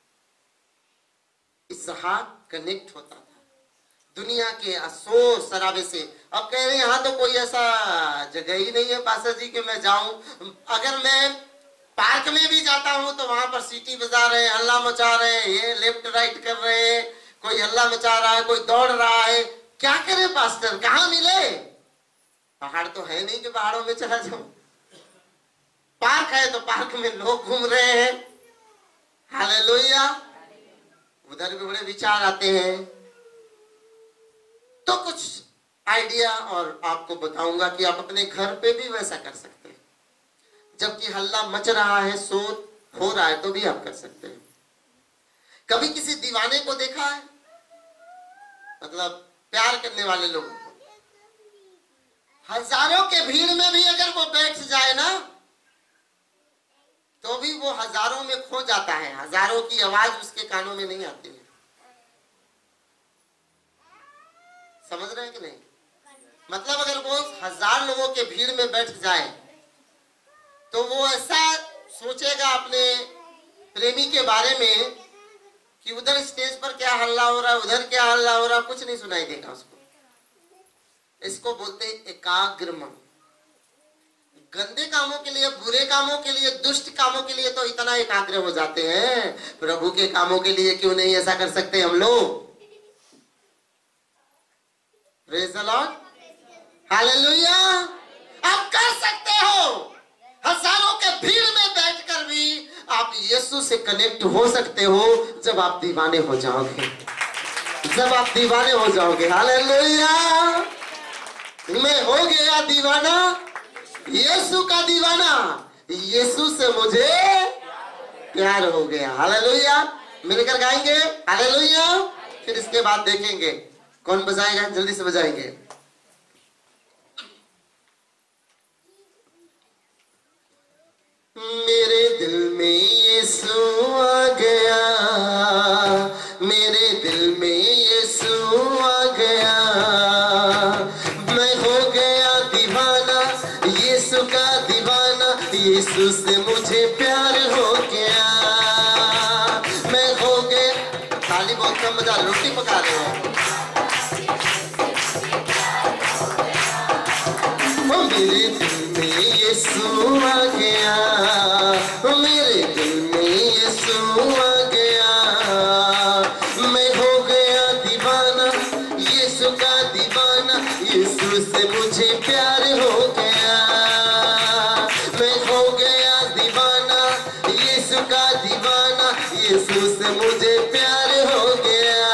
इसहाक कनेक्ट होता था दुनिया के अशोर शराबे से। अब कह रहे हैं यहाँ तो कोई ऐसा जगह ही नहीं है पास्टर जी कि मैं जाऊं। अगर मैं पार्क में भी जाता हूं तो वहां पर सीटी बजा रहे हैं, हल्ला मचा रहे हैं, ये लेफ्ट राइट कर रहे हैं, कोई हल्ला मचा रहा है, कोई दौड़ रहा है। क्या करे पास्टर, कहाँ मिले? पहाड़ तो है नहीं कि पहाड़ों में चला जाऊं। पार्क है तो पार्क में लोग घूम रहे हैं। हालेलुया। उधर भी बड़े विचार आते हैं। तो कुछ आइडिया और आपको बताऊंगा कि आप अपने घर पे भी वैसा कर सकते हैं। जबकि हल्ला मच रहा है, शोर हो रहा है, तो भी आप कर सकते हैं। कभी किसी दीवाने को देखा है? मतलब प्यार करने वाले लोगों को हजारों के भीड़ में भी अगर वो बैठ जाए ना तो भी वो हजारों में खो जाता है। हजारों की आवाज उसके कानों में नहीं आती है। समझ रहे हैं कि नहीं? मतलब अगर वो हजार लोगों के भीड़ में बैठ जाए तो वो ऐसा सोचेगा अपने प्रेमी के बारे में कि उधर स्टेज पर क्या हल्ला हो रहा है, उधर क्या हल्ला हो रहा है, कुछ नहीं सुनाई देगा उसको। इसको बोलते हैं एकाग्र मन। गंदे कामों के लिए, बुरे कामों के लिए, दुष्ट कामों के लिए तो इतना एकाग्र हो जाते हैं, प्रभु के कामों के लिए क्यों नहीं ऐसा कर सकते हम लोग? Praise the lord. हालेलुया। आप कर सकते हो। हजारों के भीड़ में बैठकर भी आप यीशु से कनेक्ट हो सकते हो जब आप दीवाने हो जाओगे। जब आप दीवाने हो जाओगे। हालेलुया। मैं हो गया दीवाना, यीशु का दीवाना। यीशु से मुझे प्यार हो गया। हालेलुया। मिलकर गाएंगे हालेलुया। फिर इसके बाद देखेंगे कौन बजाएगा, जल्दी से बजाएंगे। मेरे दिल में यीशु आ गया, मेरे दिल में यीशु आ गया। मैं हो गया दीवाना, यीशु का दीवाना। यीशु से मुझे प्यार हो गया। मैं हो गया। ताली बहुत कम बजा, रोटी पका रहे हो। मेरे दिल में यीशु आ गया, मेरे दिल में यीशु आ गया। मैं हो गया दीवाना, यीशु का दीवाना। यीशु से मुझे प्यार हो गया। मैं हो गया दीवाना, यीशु का दीवाना। यीशु से मुझे प्यार हो गया।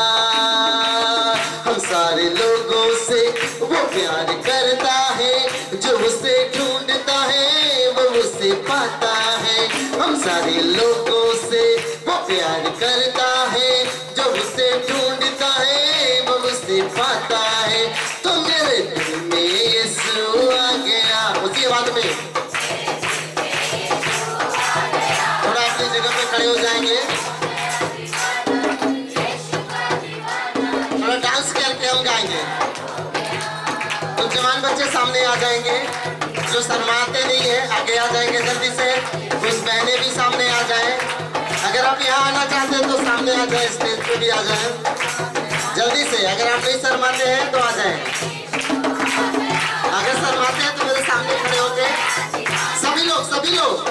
हम सारे लोगों से वो प्यार करता है, जो उसे ढूंढता है वो उसे पाता है। हम सारे लोगों से वो प्यार करता है, जो उसे ढूंढता है वो उसे पाता है। तो मेरे दिल में यीशु आ गया। उसी आवाज में थोड़ा अपनी जगह पे खड़े हो जाएंगे, थोड़ा डांस करके हम गाएंगे। तो जवान बच्चे सामने आ जाएंगे, जो शर्माते नहीं है आगे आ जाएंगे जल्दी से। कुछ बहनें भी सामने आ जाएं। अगर आप यहाँ आना चाहते हैं तो सामने आ जाएं, स्टेज पे भी आ जाएं जल्दी से। अगर आप नहीं शर्माते हैं तो आ जाएं। अगर शर्माते हैं तो मेरे सामने खड़े होके सभी लोग सभी लोग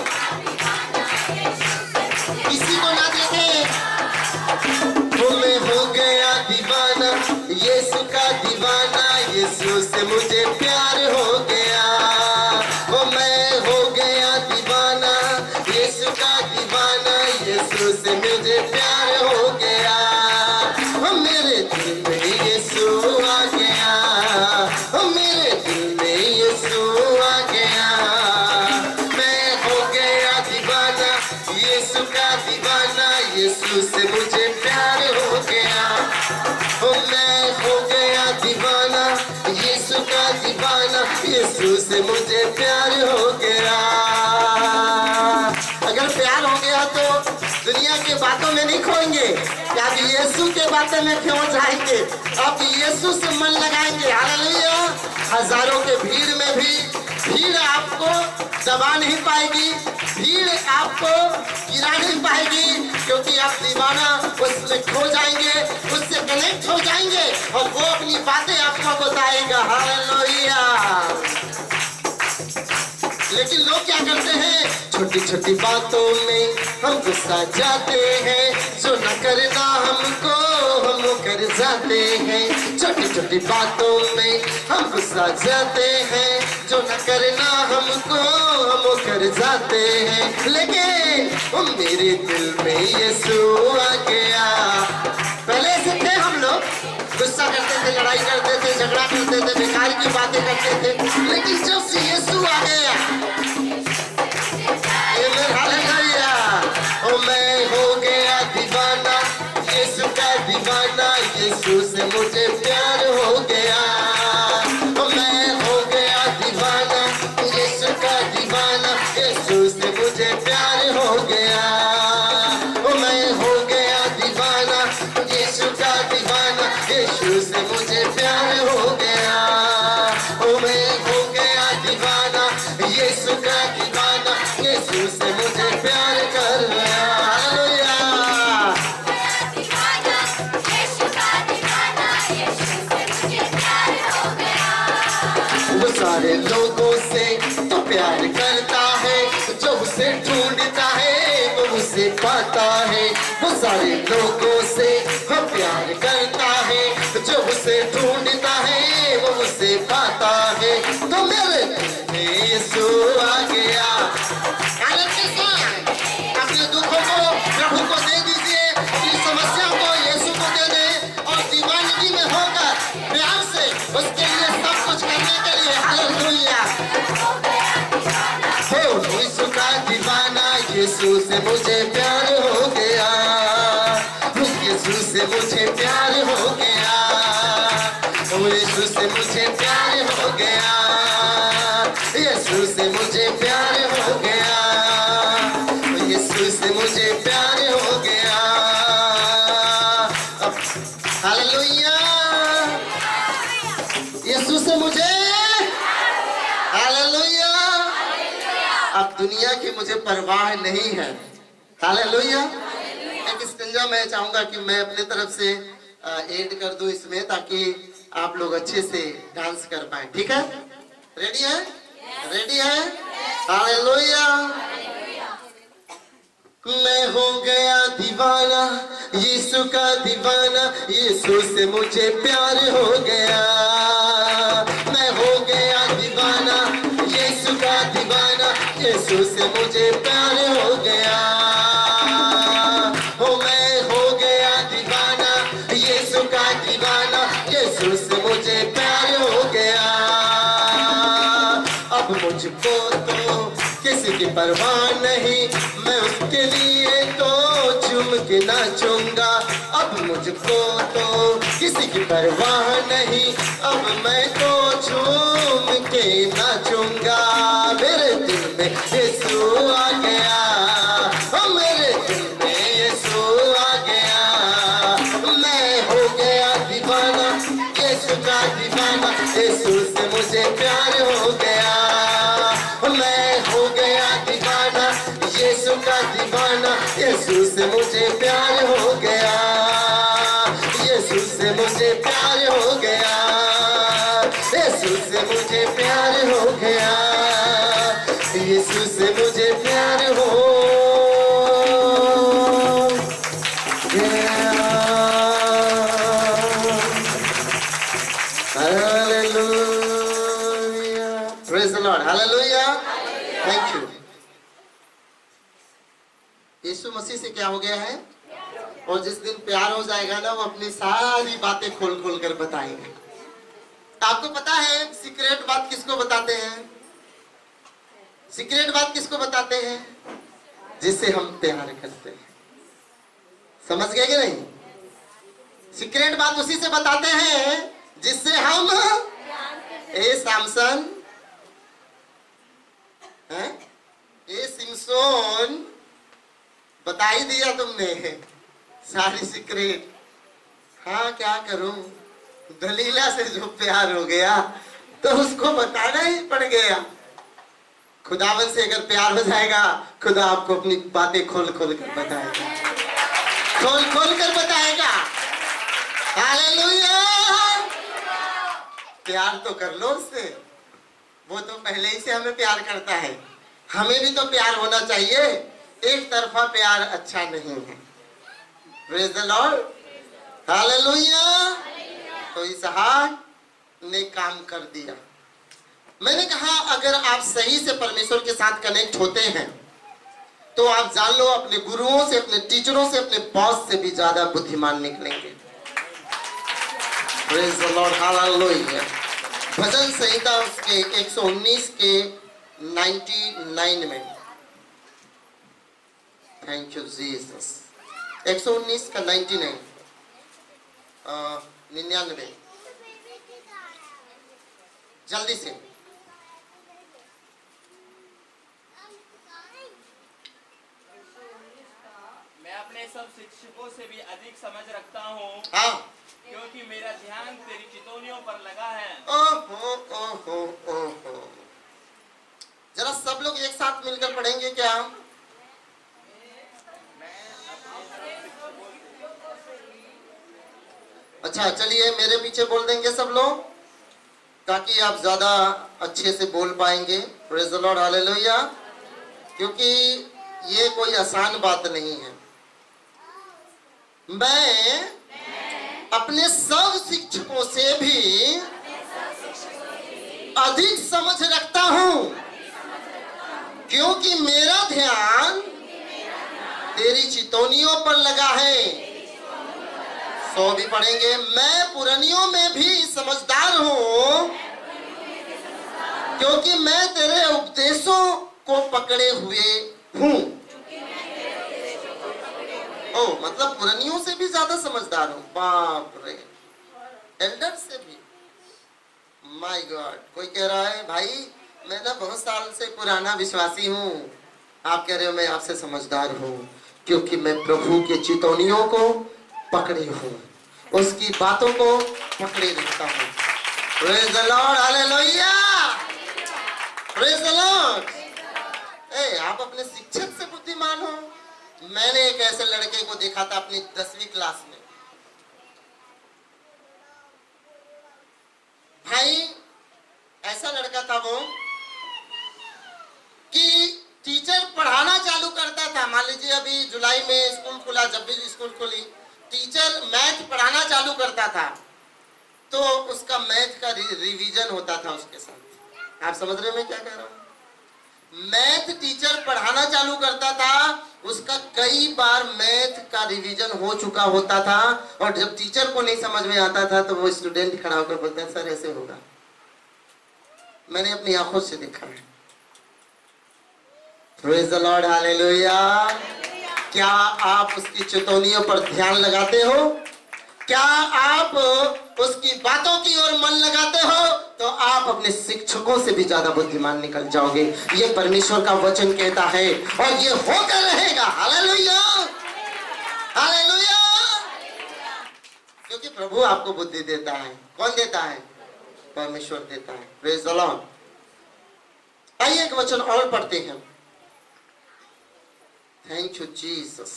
किसी को ना देखे। वो मैं हो गया दीवाना, यीशु का दीवाना। यीशु से मुझे प्यार हो गया। वो मैं हो गया दीवाना, यीशु का दीवाना। यीशु से मुझे प्यार हो गया। वो मेरे दिल में यीशु आ गया। वो मेरे दिल में यीशु आ गया। मैं हो गया दीवाना, यीशु का दीवाना। यीशु से मुझे प्यार हो गया। वो मैं हो गया दीवाना, यीशु का दीवाना। यीशु से मुझे प्यार हो गया। अगर प्यार हो गया तो दुनिया दुनिया के बातों में नहीं खोएंगे, अब यीशु के बातों में क्यों जाएंगे, अब यीशु से मन लगाएंगे। हालेलुया। हजारों के भीड़ में भी भीड़ आपको दबा नहीं पाएगी, भीड़ आपको गिरा नहीं पाएगी, क्योंकि आप दीवाना उसमें खो जाएंगे, उससे कनेक्ट हो जाएंगे और वो अपनी बातें आपको बताएगा। हालेलुया। लेकिन लोग क्या करते हैं, छोटी छोटी बातों में हम गुस्सा जाते हैं, जो न करना हमको हम वो कर जाते हैं। छोटी छोटी बातों में हम गुस्सा जाते हैं, जो न करना हमको हम वो कर जाते हैं। लेकिन वो मेरे दिल में यीशु आ गया। पहले से थे हम लोग, गुस्सा करते थे, लड़ाई करते थे, झगड़ा करते थे, बेकार की बातें करते थे, लेकिन जब से यीशु आ गया, हालेलुया, ओ मैं हो गया दीवाना, यीशु का दीवाना, यीशु से मुझे प्यार हो गया। ओ मैं हो गया दीवाना, यीशु का दीवाना, यीशु से मुझे प्यार हो गया। ओ मैं हो गया दीवाना, यीशु का दीवाना, यीशु से मुझे प्यार हो गया। ओ मैं हो गया दीवाना, यीशु का दीवाना, यीशु से मुझे प्यार कर लिया। हालेलुया। वो सारे लोगों से तो प्यार करता है, जो उसे ढूंढता है वो उसे पाता है। वो सारे लोगों से वो प्यार करता है, जो उसे ढूंढता है वो उसे पाता है। तो मेरे दिल में यीशु आ गया। अपने दुखों को प्रभु को दे दीजिए, अपनी समस्याओं को यीशु को दे दें और दीवानगी में होकर प्यार से उसके लिए सब कुछ करने के लिए। हालेलुया। हो यीशु का दीवाना, यीशु से मुझे प्यार हो गया, यीशु से मुझे प्यार हो गया, यीशु से मुझे प्यार हो गया, यीशु से मुझे प्यार हो गया, यीशु से मुझे प्यार हो गया। हालेलुया। यीशु से मुझे, हालेलुया। अब दुनिया की मुझे परवाह नहीं है। हालेलुया। एक स्टैंजा मैं चाहूंगा कि मैं अपने तरफ से ऐड कर दूं इसमें, ताकि आप लोग अच्छे से डांस कर पाए। ठीक है? रेडी है? रेडी है? हालेलुया। मैं हो गया दीवाना, यीशु का दीवाना, यीशु से मुझे प्यार हो गया। मैं हो गया दीवाना, यीशु का दीवाना, यीशु से मुझे प्यार हो गया। हो मैं हो गया दीवाना, यीशु का दीवाना, यीशु से मुझे प्यार हो गया। अब मुझको तो किसी की परवाह नहीं, मैं उसके लिए तो झूम के नाचूंगा। अब मुझको तो किसी की परवाह नहीं, अब मैं तो झूम के नाचूंगा। मेरे दिल में यीशु आ गया, मेरे दिल में यीशु आ गया। मैं हो गया दीवाना, यीशु का दीवाना, यीशु से मुझे प्यार हो गया। मैं हो गया दीवाना, यीशु का दीवाना, यीशु से मुझे प्यार हो गया, यीशु से मुझे प्यार हो गया, यीशु से मुझे प्यार हो गया, यीशु से मुझे प्यार हो गया। Hallelujah. Praise the lord. Hallelujah. Thank you. यीशु मसीह से क्या हो गया है, और जिस दिन प्यार हो जाएगा ना, वो अपनी सारी बातें खोल खोल कर बताएंगे। आपको पता है सीक्रेट बात किसको बताते हैं? सीक्रेट बात किसको बताते हैं? जिससे हम प्यार करते हैं। समझ गए कि नहीं? सीक्रेट बात उसी से बताते हैं जिससे हम, ए सैमसन, ए सिमसोन, बता ही दिया तुमने सारी सीक्रेट। हाँ क्या करूं, दलीला से जो प्यार हो गया तो उसको बताना ही पड़ गया। खुदावन से अगर प्यार हो जाएगा, खुदा आपको अपनी बातें खोल खोल कर बताएगा, खोल खोल कर बताएगा। हालेलुया। प्यार तो कर लो उससे, वो तो पहले ही से हमें प्यार करता है, हमें भी तो प्यार होना चाहिए। एक तरफा प्यार अच्छा नहीं है। Praise the lord, hallelujah. तो इसहाक ने काम कर दिया। मैंने कहा अगर आप सही से परमेश्वर के साथ कनेक्ट होते हैं तो आप जान लो अपने गुरुओं से, अपने टीचरों से, अपने बॉस से भी ज्यादा बुद्धिमान निकलेंगे। Praise the lord, hallelujah. भजन संहिता उसके एक सौ उन्नीस के निन्यानवे में, थैंक यू जीसस, एक सौ उन्नीस का निन्यानवे निन्यानवे जल्दी से। मैं अपने सब शिक्षकों से भी अधिक समझ रखता हूँ, हाँ, क्योंकि मेरा ध्यान तेरी चितौनियों पर लगा है। ओहो ओहो ओहो। जरा सब लोग एक साथ मिलकर पढ़ेंगे क्या? अच्छा चलिए मेरे पीछे बोल देंगे सब लोग, ताकि आप ज्यादा अच्छे से बोल पाएंगे। Praise the lord, hallelujah. क्योंकि ये कोई आसान बात नहीं है। मैं अपने सब शिक्षकों से भी अधिक समझ रखता हूं, क्योंकि मेरा ध्यान तेरी चितौनियों पर लगा है। सौ भी पढ़ेंगे। मैं पुरानियों में भी समझदार हूं, क्योंकि मैं तेरे उपदेशों को पकड़े हुए हूं। ओ मतलब पुरानियों से भी ज्यादा समझदार हूं। बाप रे, एल्डर से भी। My god. कोई कह रहा है भाई मैं ना बहुत साल से पुराना विश्वासी हूं, आप कह रहे हो मैं आपसे समझदार हूं, क्योंकि मैं प्रभु के चितौनियों को पकड़े हूं, उसकी बातों को पकड़े रखता हूं। Praise the lord, hallelujah. Praise the lord. ए आप अपने शिक्षक से बुद्धिमान हो। मैंने एक ऐसे लड़के को देखा था अपनी दसवीं क्लास में। भाई ऐसा लड़का था वो कि टीचर पढ़ाना चालू करता था। मान लीजिए अभी जुलाई में स्कूल खुला, जब भी स्कूल खुली टीचर मैथ पढ़ाना चालू करता था तो उसका मैथ का रि, रिवीजन होता था उसके साथ। आप समझ रहे हो मैं क्या कह रहा हूँ? मैथ टीचर पढ़ाना चालू करता था, उसका कई बार मैथ का रिवीजन हो चुका होता था, और जब टीचर को नहीं समझ में आता था तो वो स्टूडेंट खड़ा होकर बोलता है सर ऐसे होगा। मैंने अपनी आंखों से देखा है। Praise the lord, hallelujah. क्या आप उसकी चेतावनियों पर ध्यान लगाते हो? क्या आप उसकी बातों की ओर मन लगाते हो? तो आप अपने शिक्षकों से भी ज्यादा बुद्धिमान निकल जाओगे। ये परमेश्वर का वचन कहता है और ये होकर रहेगा। Hallelujah, hallelujah. क्योंकि प्रभु आपको बुद्धि देता है। कौन देता है? परमेश्वर देता है। Praise the lord. आइए एक वचन और पढ़ते हैं। Thank you Jesus.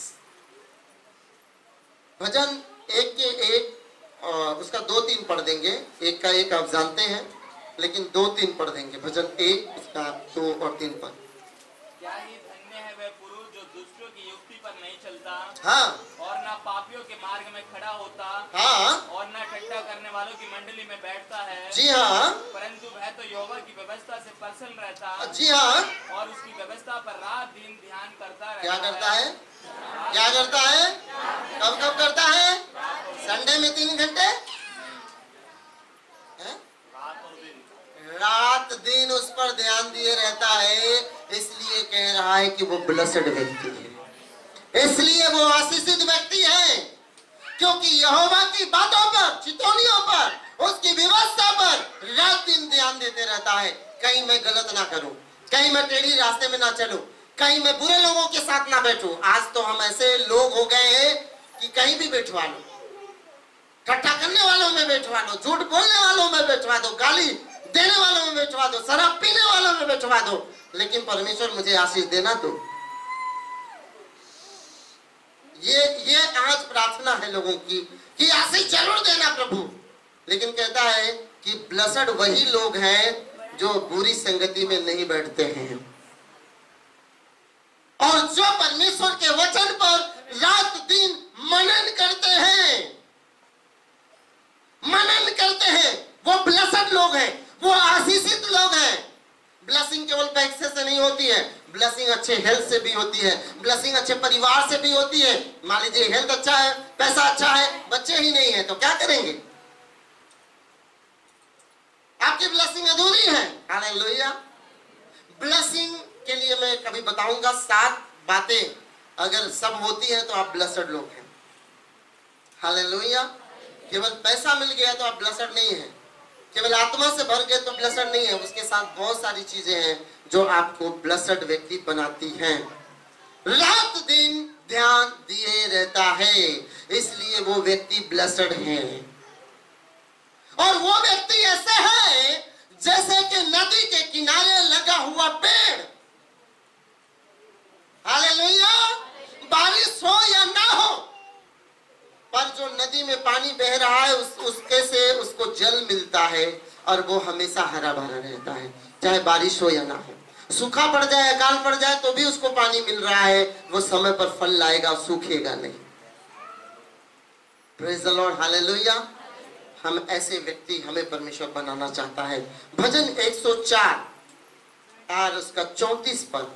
भजन एक के एक, उसका दो तीन पढ़ देंगे। एक का एक आप जानते हैं, लेकिन दो तीन पढ़ देंगे। भजन एक, उसका दो और तीन पढ़। क्या ही धन्य है वह पुरुष जो दुष्टों की युक्ति पर नहीं चलता, हाँ, और ना पापियों के मार्ग में खड़ा होता, हाँ, और ना ठट्ठा करने वालों की मंडली में बैठता है। जी हाँ, परंतु वह तो यहोवा की व्यवस्था से प्रसन्न रहता, जी हाँ। और उसकी व्यवस्था पर रात दिन ध्यान करता रहता। क्या करता है? क्या करता है? कब कब करता है? संडे में तीन घंटे, है? रात दिन उस पर ध्यान दिए रहता है। इसलिए कह रहा है कि वो ब्लेस्ड व्यक्ति है, इसलिए वो आशीषित व्यक्ति है, क्योंकि यहोवा की बातों पर, चितौनियों पर, उसकी व्यवस्था पर रात दिन ध्यान देते रहता है। कहीं मैं गलत ना करूं, कहीं मैं टेढ़ी रास्ते में ना चलूं, कहीं मैं बुरे लोगों के साथ ना बैठूं। आज तो हम ऐसे लोग हो गए हैं कि कहीं भी बैठवा लो, ठट्ठा करने वालों में बैठवा दो, झूठ बोलने वालों में बैठवा दो, गाली देने वालों में बैठवा दो, शराब पीने वालों में बैठवा दो, लेकिन परमेश्वर मुझे आशीष देना दो। ये ये आज प्रार्थना है लोगों की कि आशीष जरूर देना प्रभु, लेकिन कहता है कि ब्लेस्ड वही लोग हैं जो बुरी संगति में नहीं बैठते हैं और जो परमेश्वर के वचन पर रात दिन मनन करते हैं, मनन करते हैं, वो ब्लेस्ड लोग हैं, वो आशीषित लोग हैं। ब्लेसिंग केवल पैसे से नहीं होती है, ब्लेसिंग अच्छे हेल्थ से भी होती है, ब्लेसिंग अच्छे परिवार से भी होती है। मान लीजिए हेल्थ अच्छा है, पैसा अच्छा है, बच्चे ही नहीं है तो क्या करेंगे? आपकी ब्लेसिंग अधूरी है। हालेलुया। ब्लेसिंग के लिए मैं कभी बताऊंगा सात बातें, अगर सब होती है तो आप ब्लेस्ड लोग हैं। हालेलुया। केवल पैसा मिल गया तो आप ब्लेस्ड नहीं है, केवल आत्मा से भर गए तो ब्लेस्ड नहीं है, उसके साथ बहुत सारी चीजें हैं जो आपको ब्लेस्ड व्यक्ति बनाती हैं। रात दिन ध्यान दिए रहता है, इसलिए वो व्यक्ति ब्लेस्ड है। और वो व्यक्ति ऐसे है जैसे कि नदी के किनारे लगा हुआ पेड़। हालेलुया। बारिश हो या ना हो, पर जो नदी में पानी बह रहा है उस, उसके से उसको जल मिलता है और वो हमेशा हरा भरा रहता है, चाहे बारिश हो या ना हो। सूखा पड़ जाए, अकाल पड़ जाए तो भी उसको पानी मिल रहा है, वो समय पर फल लाएगा, सूखेगा नहीं। Praise the lord. हालेलुया। हम ऐसे व्यक्ति हमें परमेश्वर बनाना चाहता है। भजन एक सौ चार और उसका चौंतीस पद,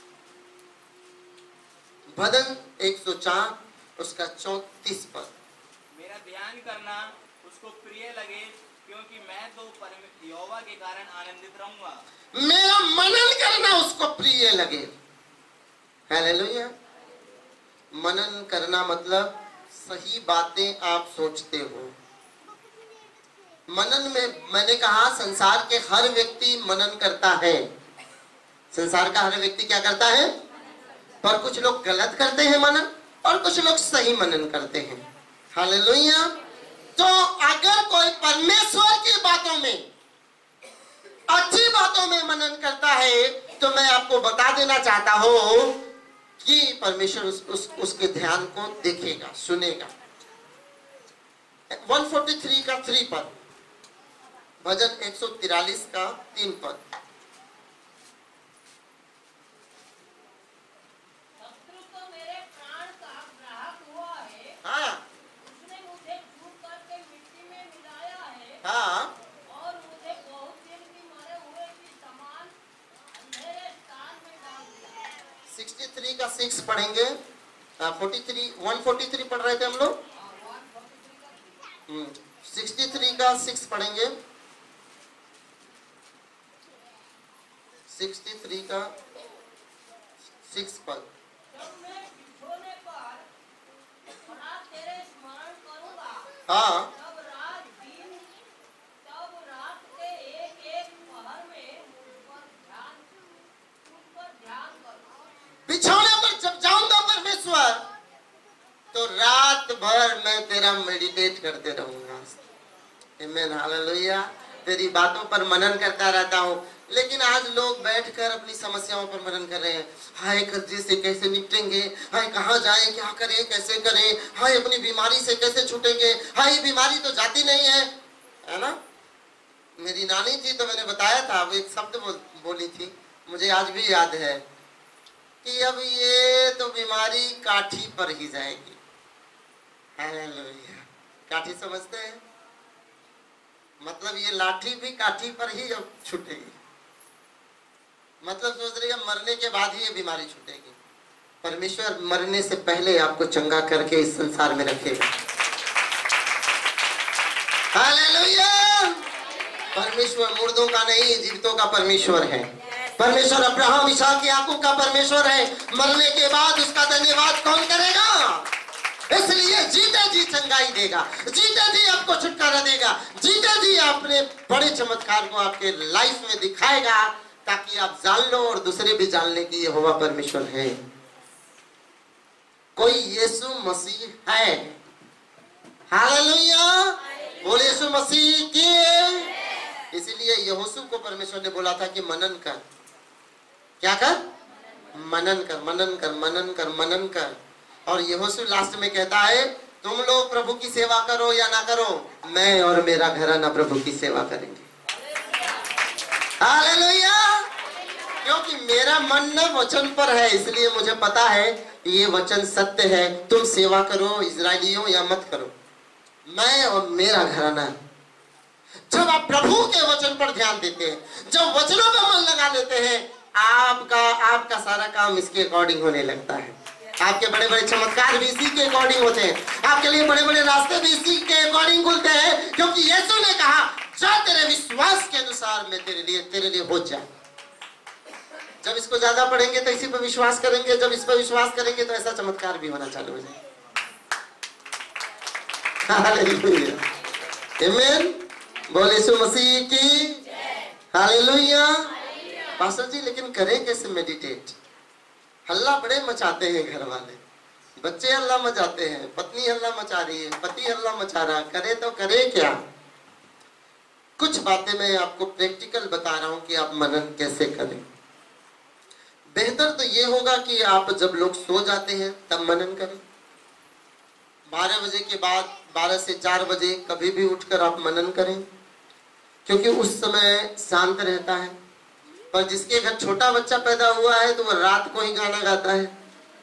भजन एक सौ चार उसका चौंतीस पद। मेरा ध्यान करना उसको प्रिय लगे, क्योंकि मैं तो परम यहोवा के कारण आनंदित रहूंगा। मेरा मनन करना उसको प्रिय लगे। हालेलुया। मनन करना मतलब सही बातें आप सोचते हो। मनन में मैंने कहा संसार के हर व्यक्ति मनन करता है, संसार का हर व्यक्ति क्या करता है, पर कुछ लोग गलत करते हैं मनन और कुछ लोग सही मनन करते हैं। हालेलुया। तो अगर कोई परमेश्वर की बातों में, अच्छी बातों में मनन करता है तो मैं आपको बता देना चाहता हूं कि परमेश्वर उस, उस, उसके ध्यान को देखेगा, सुनेगा। एक सौ तैंतालीस का थ्री पद, भजन एक सौ तिरालीस का तीन पद। हाँ उसने मुझे छू करके मिट्टी में मिलाया है, हाँ और मुझे बहुत दिन की मरे हुए की समान अंधेरे स्थान में डाल दिया। तिरसठ का सिक्स पढ़ेंगे। तैंतालीस एक सौ तैंतालीस पढ़ रहे थे हम लोग। तिरसठ का सिक्स पढ़ेंगे। तिरसठ का सिक्स पद। जब मैं बिछोने पर सदा तेरे स्मरण करूंगा, हाँ तब रात दिन तब रात के एक एक पहर में उस पर ध्यान उस पर ध्यान करूंगा। बिछौने पर जब जाऊंगा परमेश्वर तो रात भर मैं तेरा मेडिटेट करते रहूंगा। आमीन। हालेलुया। तेरी बातों पर मनन करता रहता हूँ। लेकिन आज लोग बैठकर अपनी समस्याओं पर मनन कर रहे हैं। हाय कर्जे से कैसे निपटेंगे, हाय कहाँ जाएं, क्या करें, कैसे करें, हाय अपनी बीमारी से कैसे छूटेंगे, हाय बीमारी तो जाती नहीं है, है ना। मेरी नानी थी तो मैंने बताया था, वो एक शब्द बोल, बोली थी, मुझे आज भी याद है कि अब ये तो बीमारी काठी पर ही जाएगी। हालेलुया। काठी समझते हैं, मतलब ये लाठी भी काठी पर ही अब छूटेगी। मतलब सोच रही है मरने के बाद ही ये बीमारी छूटेगी। परमेश्वर मरने से पहले आपको चंगा करके इस संसार में रखेगा। हालेलुया। परमेश्वर मुर्दों का नहीं, जीवितों का परमेश्वर है। परमेश्वर अब्राहम, इसहाक, याकूब का परमेश्वर है। मरने के बाद उसका धन्यवाद कौन करेगा? इसलिए जीते जी चंगाई देगा, जीते जी आपको छुटकारा देगा, जीते जी अपने बड़े चमत्कार को आपके लाइफ में दिखाएगा, ताकि आप जान लो और दूसरे भी जान ले कि यहोवा परमेश्वर है। कोई यीशु मसीह है। हालेलुया, बोले यीशु मसीह की। इसीलिए यहोशू को परमेश्वर ने बोला था कि मनन कर। क्या कर? मनन कर, मनन कर, मनन कर, मनन कर। और यहोशू लास्ट में कहता है तुम लोग प्रभु की सेवा करो या ना करो, मैं और मेरा घराना प्रभु की सेवा करेंगे। हालेलुया, क्योंकि मेरा मन न वचन पर है, इसलिए मुझे पता है ये वचन सत्य है। तुम सेवा करो इजरायलियों या मत करो, मैं और मेरा घराना। जब आप प्रभु के वचन पर ध्यान देते हैं, जब वचनों पर मन लगा लेते हैं, आपका आपका सारा काम इसके अकॉर्डिंग होने लगता है। आपके बड़े बड़े चमत्कार भी इसी के अकॉर्डिंग होते हैं, आपके लिए बड़े बड़े रास्ते भी इसी के अकॉर्डिंग खुलते हैं, क्योंकि यीशु ने कहा जा तेरे विश्वास के अनुसार मैं तेरे लिए तेरे लिए हो जाए। जब इसको ज्यादा पढ़ेंगे तो इसी पर विश्वास करेंगे, जब इस पर विश्वास करेंगे तो ऐसा चमत्कार भी होना चालू हो जाए। हालेलुया, आमीन, बोले यीशु मसीह की हालेलुया। पास्टर जी लेकिन करें कैसे मेडिटेट? हल्ला बड़े मचाते हैं घर वाले, बच्चे हल्ला मचाते हैं, पत्नी हल्ला मचा रही है, पति हल्ला मचा रहा, करे तो करे क्या? कुछ बातें मैं आपको प्रैक्टिकल बता रहा हूं कि आप मनन कैसे करें। बेहतर तो ये होगा कि आप जब लोग सो जाते हैं तब मनन करें। बारह बजे के बाद, बारह से चार बजे कभी भी उठकर आप मनन करें, क्योंकि उस समय शांत रहता है। पर जिसके घर छोटा बच्चा पैदा हुआ है तो वो रात को ही गाना गाता है।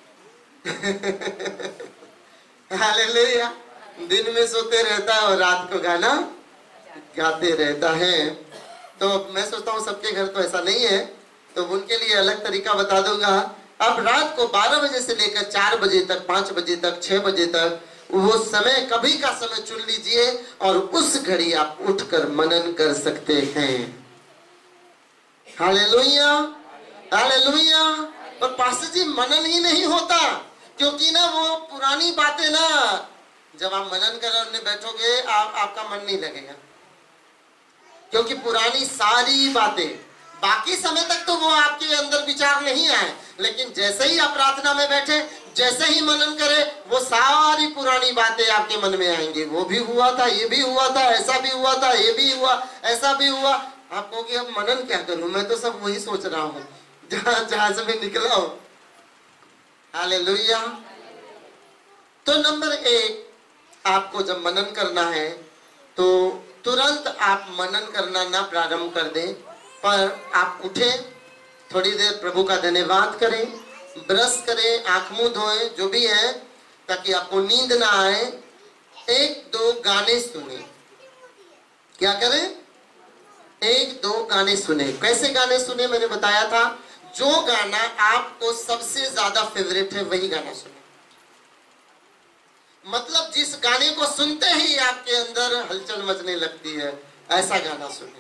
हालेलुया, दिन में सोते रहता है और रात को गाना गाते रहता है। तो मैं सोचता हूँ सबके घर तो ऐसा नहीं है, तो उनके लिए अलग तरीका बता दूंगा। अब रात को बारह बजे से लेकर चार बजे तक, पांच बजे तक, छह बजे तक वो समय कभी का समय चुन लीजिए और उस घड़ी आप उठकर मनन कर सकते हैं। Hallelujah, hallelujah. पर पास्टर जी मनन ही नहीं होता, क्योंकि ना वो पुरानी बातें ना, जब आप मनन करने बैठोगे आप आपका मन नहीं लगेगा, क्योंकि पुरानी सारी बातें, बाकी समय तक तो वो आपके अंदर विचार नहीं आए, लेकिन जैसे ही आप प्रार्थना में बैठे, जैसे ही मनन करें, वो सारी पुरानी बातें आपके मन में आएंगी। वो भी हुआ था, ये भी हुआ था, ऐसा भी हुआ था, ये भी हुआ, ऐसा भी हुआ। आप कहोगे अब मनन क्या करूं, मैं तो सब वही सोच रहा हूं जहां जहां से मैं निकला हूं। हालेलुया। तो नंबर एक, आपको जब मनन करना है तो तुरंत आप मनन करना ना प्रारंभ कर दें, पर आप उठें, थोड़ी देर प्रभु का धन्यवाद करें, ब्रश करें, आंख मुंह धोएं, जो भी है, ताकि आपको नींद ना आए। एक दो गाने सुने। क्या करें? एक दो गाने सुने। कैसे गाने सुने मैंने बताया था, जो गाना आपको सबसे ज्यादा फेवरेट है वही गाना सुने। मतलब जिस गाने को सुनते ही आपके अंदर हलचल मचने लगती है, ऐसा गाना सुने।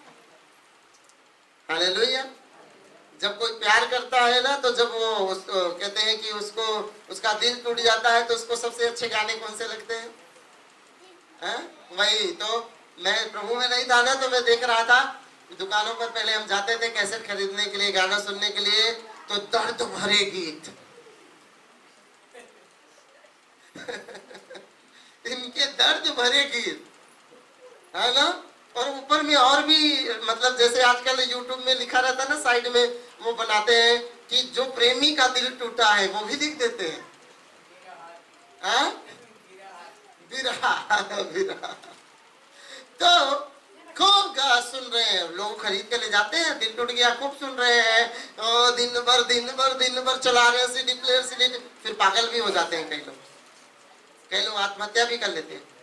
हालेलुया। जब कोई प्यार करता है ना, तो जब वो उसको कहते हैं कि उसको उसका दिल टूट जाता है, तो उसको सबसे अच्छे गाने कौन से लगते हैं? हैं? वही तो। मैं प्रभु में नहीं था ना, तो मैं देख रहा था दुकानों पर, पहले हम जाते थे कैसेट खरीदने के लिए, गाना सुनने के लिए, तो दर्द भरे गीत इनके दर्द भरे गीत है ना। और ऊपर में और भी, मतलब जैसे आजकल यूट्यूब में लिखा रहता है ना, साइड में वो बनाते हैं कि जो प्रेमी का दिल टूटा है, वो भी लिख देते हैं। हाँ? बिरहा, बिरहा। तो खूब गा सुन रहे हैं लोग, खरीद के ले जाते हैं, दिल टूट गया, खूब सुन रहे हैं, और दिन भर दिन भर दिन भर चला रहे हैं सीडी प्लेयर, सीडी, फिर पागल भी हो जाते हैं कई लोग। कई लोग आत्महत्या भी कर लेते हैं,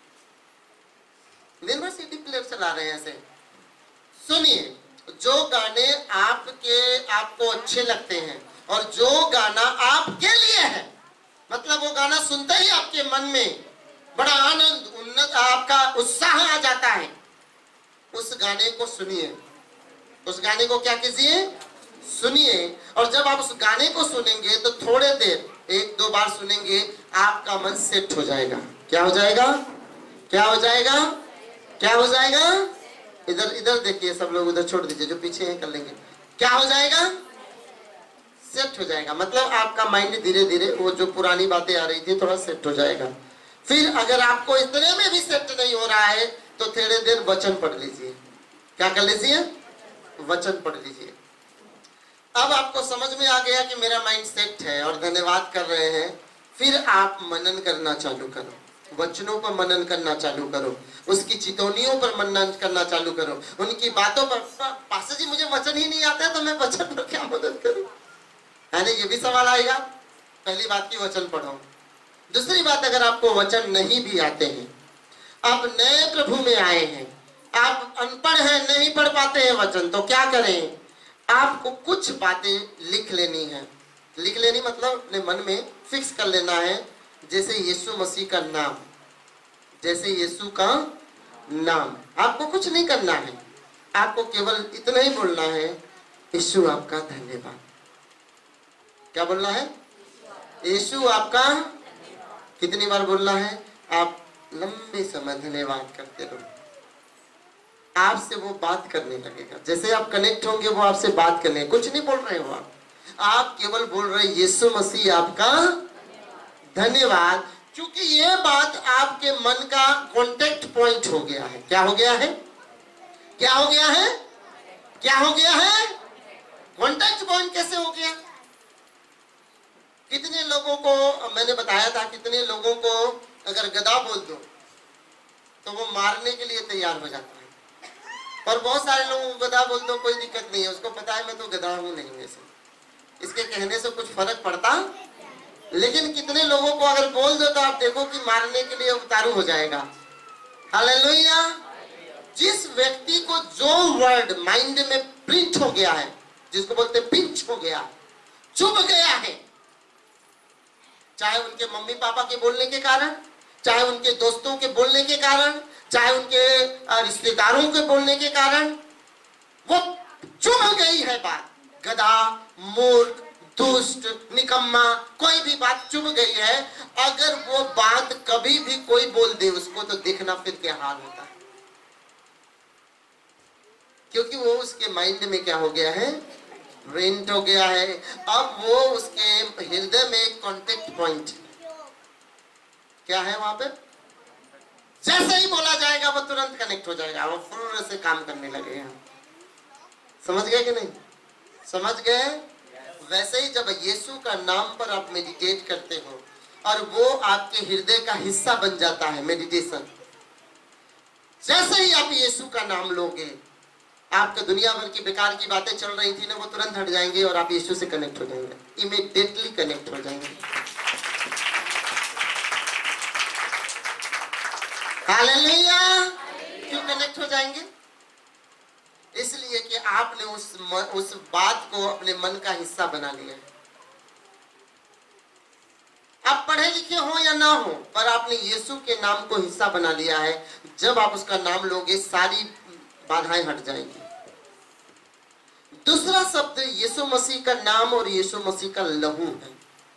दिन भर सीडी प्लेयर चला रहे हैं ऐसे। सुनिए, जो गाने आपके आपको अच्छे लगते हैं और जो गाना आपके लिए है, मतलब वो गाना सुनते ही आपके मन में बड़ा आनंद, उन्नत, आपका उत्साह आ जाता है, उस गाने को सुनिए। उस गाने को क्या कीजिए? सुनिए। और जब आप उस गाने को सुनेंगे तो थोड़े देर, एक दो बार सुनेंगे, आपका मन सेट हो जाएगा। क्या हो जाएगा? क्या हो जाएगा? क्या हो जाएगा? इधर इधर देखिए सब लोग, उधर छोड़ दीजिए, जो पीछे हैं कर लेंगे। क्या हो जाएगा? सेट हो जाएगा। मतलब आपका माइंड धीरे धीरे वो जो पुरानी बातें आ रही थी थोड़ा सेट हो जाएगा। फिर अगर आपको इतने में भी सेट नहीं हो रहा है तो थोड़ी देर वचन पढ़ लीजिए। क्या कर लीजिए? वचन पढ़ लीजिए। अब आपको समझ में आ गया कि मेरा माइंड सेट है और धन्यवाद कर रहे हैं। फिर आप मनन करना चालू करो, वचनों पर मनन करना चालू करो, उसकी चितौनियों पर मनन करना चालू करो, उनकी बातों पर। पास्टर जी मुझे वचन ही नहीं आता है तो मैं वचन पर क्या मदद करूं? है ना, ये भी सवाल आएगा। पहली बात की वचन पढ़ो। दूसरी बात, अगर आपको वचन नहीं भी आते हैं, आप नए प्रभु में आए हैं, आप अनपढ़ हैं, नहीं पढ़ पाते हैं वचन, तो क्या करें? आपको कुछ बातें लिख लेनी है। लिख लेनी मतलब अपने मन में फिक्स कर लेना है। जैसे यीशु मसीह का नाम, जैसे यीशु का नाम। आपको कुछ नहीं करना है, आपको केवल इतना ही बोलना है, यीशु आपका धन्यवाद। क्या बोलना है? यीशु आपका। कितनी बार बोलना है? आप लंबे समय धन्यवाद करते रहो। आपसे वो बात करने लगेगा। जैसे आप कनेक्ट होंगे वो आपसे बात करने, कुछ नहीं बोल रहे हो आप, आप केवल बोल रहे यीशु मसीह आपका धन्यवाद। क्योंकि ये बात आपके मन का कांटेक्ट पॉइंट हो गया है। क्या हो गया है? क्या हो गया है? क्या हो गया है? कांटेक्ट पॉइंट कैसे हो गया? कितने लोगों को मैंने बताया था, कितने लोगों को अगर गधा बोल दो तो वो मारने के लिए तैयार हो जाता है। और बहुत सारे लोगों को गधा बोल दो कोई दिक्कत नहीं है, उसको पता है मैं तो गधा हूं नहीं, वैसे इसके कहने से कुछ फर्क पड़ता। लेकिन कितने लोगों को अगर बोल दो तो आप देखो कि मारने के लिए उतारू हो जाएगा। हालेलुया। जिस व्यक्ति को जो वर्ड माइंड में प्रिंट हो गया है, जिसको बोलते पिंच हो गया, चुभ गया है, चाहे उनके मम्मी पापा के बोलने के कारण, चाहे उनके दोस्तों के बोलने के कारण, चाहे उनके रिश्तेदारों के बोलने के कारण, वो चुभ गई है बात। गधा, मूर्ख, दुष्ट, निकम्मा, कोई भी बात चुभ गई है। अगर वो बात कभी भी कोई बोल दे उसको, तो देखना फिर क्या हाल होता है। क्योंकि वो उसके माइंड में क्या हो गया है? प्रिंट हो गया है। अब वो उसके हृदय में एक कॉन्टेक्ट पॉइंट क्या है वहां पे? जैसे ही बोला जाएगा वो तुरंत कनेक्ट हो जाएगा, वो फुल से काम करने लगेगा। समझ गए कि नहीं? समझ गए? वैसे ही जब यीशु का नाम पर आप मेडिटेट करते हो और वो आपके हृदय का हिस्सा बन जाता है, मेडिटेशन, जैसे ही आप यीशु का नाम लोगे, आपके दुनिया भर की बेकार की बातें चल रही थी ना, वो तुरंत हट जाएंगे और आप यीशु से कनेक्ट हो जाएंगे, इमीडिएटली कनेक्ट हो जाएंगे। हालेलुया। क्यों कनेक्ट हो जाएंगे? इसलिए कि आपने उस म, उस बात को अपने मन का हिस्सा बना लिया है। आप पढ़े लिखे हो या ना हो, पर आपने यीशु के नाम को हिस्सा बना लिया है। जब आप उसका नाम लोगे सारी बाधाएं हट जाएंगी। दूसरा शब्द यीशु मसीह का नाम और यीशु मसीह का लहू है।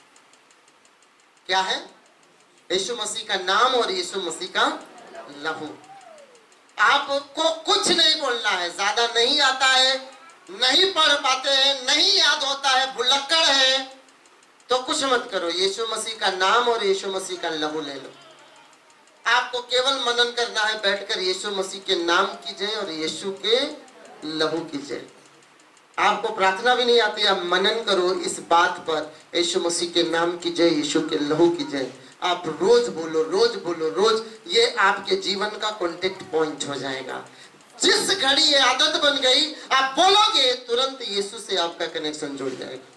क्या है? यीशु मसीह का नाम और यीशु मसीह का लहू। आपको कुछ नहीं बोलना है, ज्यादा नहीं आता है, नहीं पढ़ पाते हैं, नहीं याद होता है, भुलक्कड़ है, तो कुछ मत करो। यीशु मसीह का नाम और यीशु मसीह का लहू ले लो। आपको केवल मनन करना है, बैठकर यीशु मसीह के नाम की जय और यीशु के लहू की जय। आपको प्रार्थना भी नहीं आती, आप मनन करो इस बात पर, यीशु मसीह के नाम की जय, यीशु के लहू की जय। आप रोज बोलो, रोज बोलो, रोज। ये आपके जीवन का कॉन्टेक्ट पॉइंट हो जाएगा। जिस घड़ी ये आदत बन गई, आप बोलोगे तुरंत यीशु से आपका कनेक्शन जुड़ जाएगा।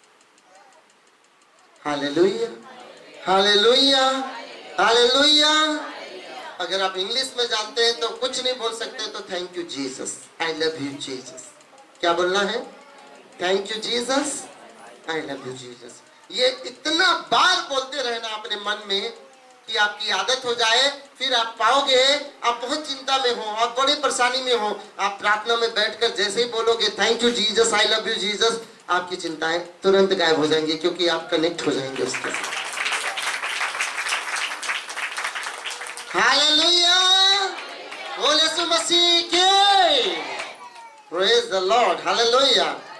Hallelujah, hallelujah, hallelujah. अगर आप इंग्लिश में जानते हैं तो कुछ नहीं बोल सकते तो thank you Jesus, I love you Jesus. क्या बोलना है? Thank you Jesus, I love you Jesus. ये इतना बार बोलते रहना अपने मन में कि आपकी आदत हो जाए। फिर आप पाओगे आप बहुत चिंता में हो, आप बड़ी परेशानी में हो, आप प्रार्थना में बैठकर जैसे ही बोलोगे thank you Jesus, I love you Jesus, आपकी चिंताएं तुरंत गायब हो जाएंगी, क्योंकि आप कनेक्ट हो जाएंगे उसके साथ। हालेलुया, बोल यीशु मसीह के, प्रेज द लॉर्ड, हालेलुया।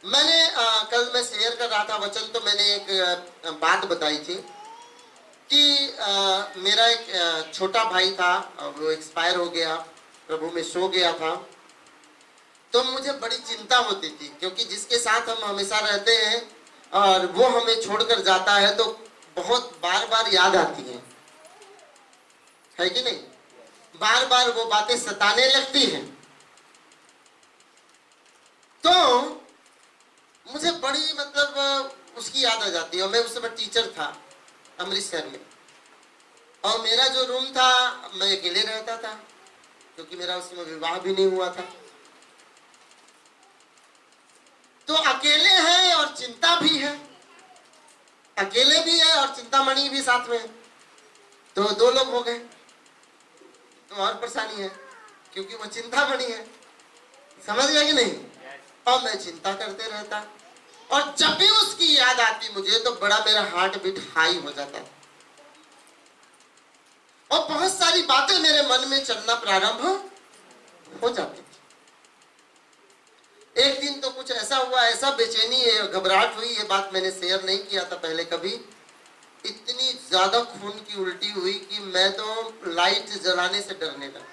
मैंने आ, कल मैं शेयर कर रहा था वचन, तो मैंने एक आ, बात बताई थी कि आ, मेरा एक आ, छोटा भाई था, वो एक्सपायर हो गया, प्रभु में सो गया था। तो मुझे बड़ी चिंता होती थी, क्योंकि जिसके साथ हम हमेशा रहते हैं और वो हमें छोड़कर जाता है तो बहुत बार बार याद आती है, है कि नहीं? बार बार वो बातें सताने लगती हैं। तो मुझे बड़ी मतलब उसकी याद आ जाती है। और मैं उस समय टीचर था अमृतसर में, और मेरा जो रूम था मैं अकेले रहता था, क्योंकि मेरा उस समय विवाह भी नहीं हुआ था। तो अकेले हैं और चिंता भी है, अकेले भी है और चिंतामणि भी साथ में, तो दो लोग हो गए। तो और परेशानी है, क्योंकि वो चिंतामणि है, समझ गया कि नहीं? और मैं चिंता करते रहता, और जब भी उसकी याद आती मुझे तो बड़ा मेरा हार्ट बीट हाई हो जाता था, और बहुत सारी बातें मेरे मन में चलना प्रारंभ हो जाती थी। एक दिन तो कुछ ऐसा हुआ, ऐसा बेचैनी है, घबराहट हुई, ये बात मैंने शेयर नहीं किया था पहले कभी। इतनी ज्यादा खून की उल्टी हुई कि मैं तो लाइट जलाने से डरने लगा।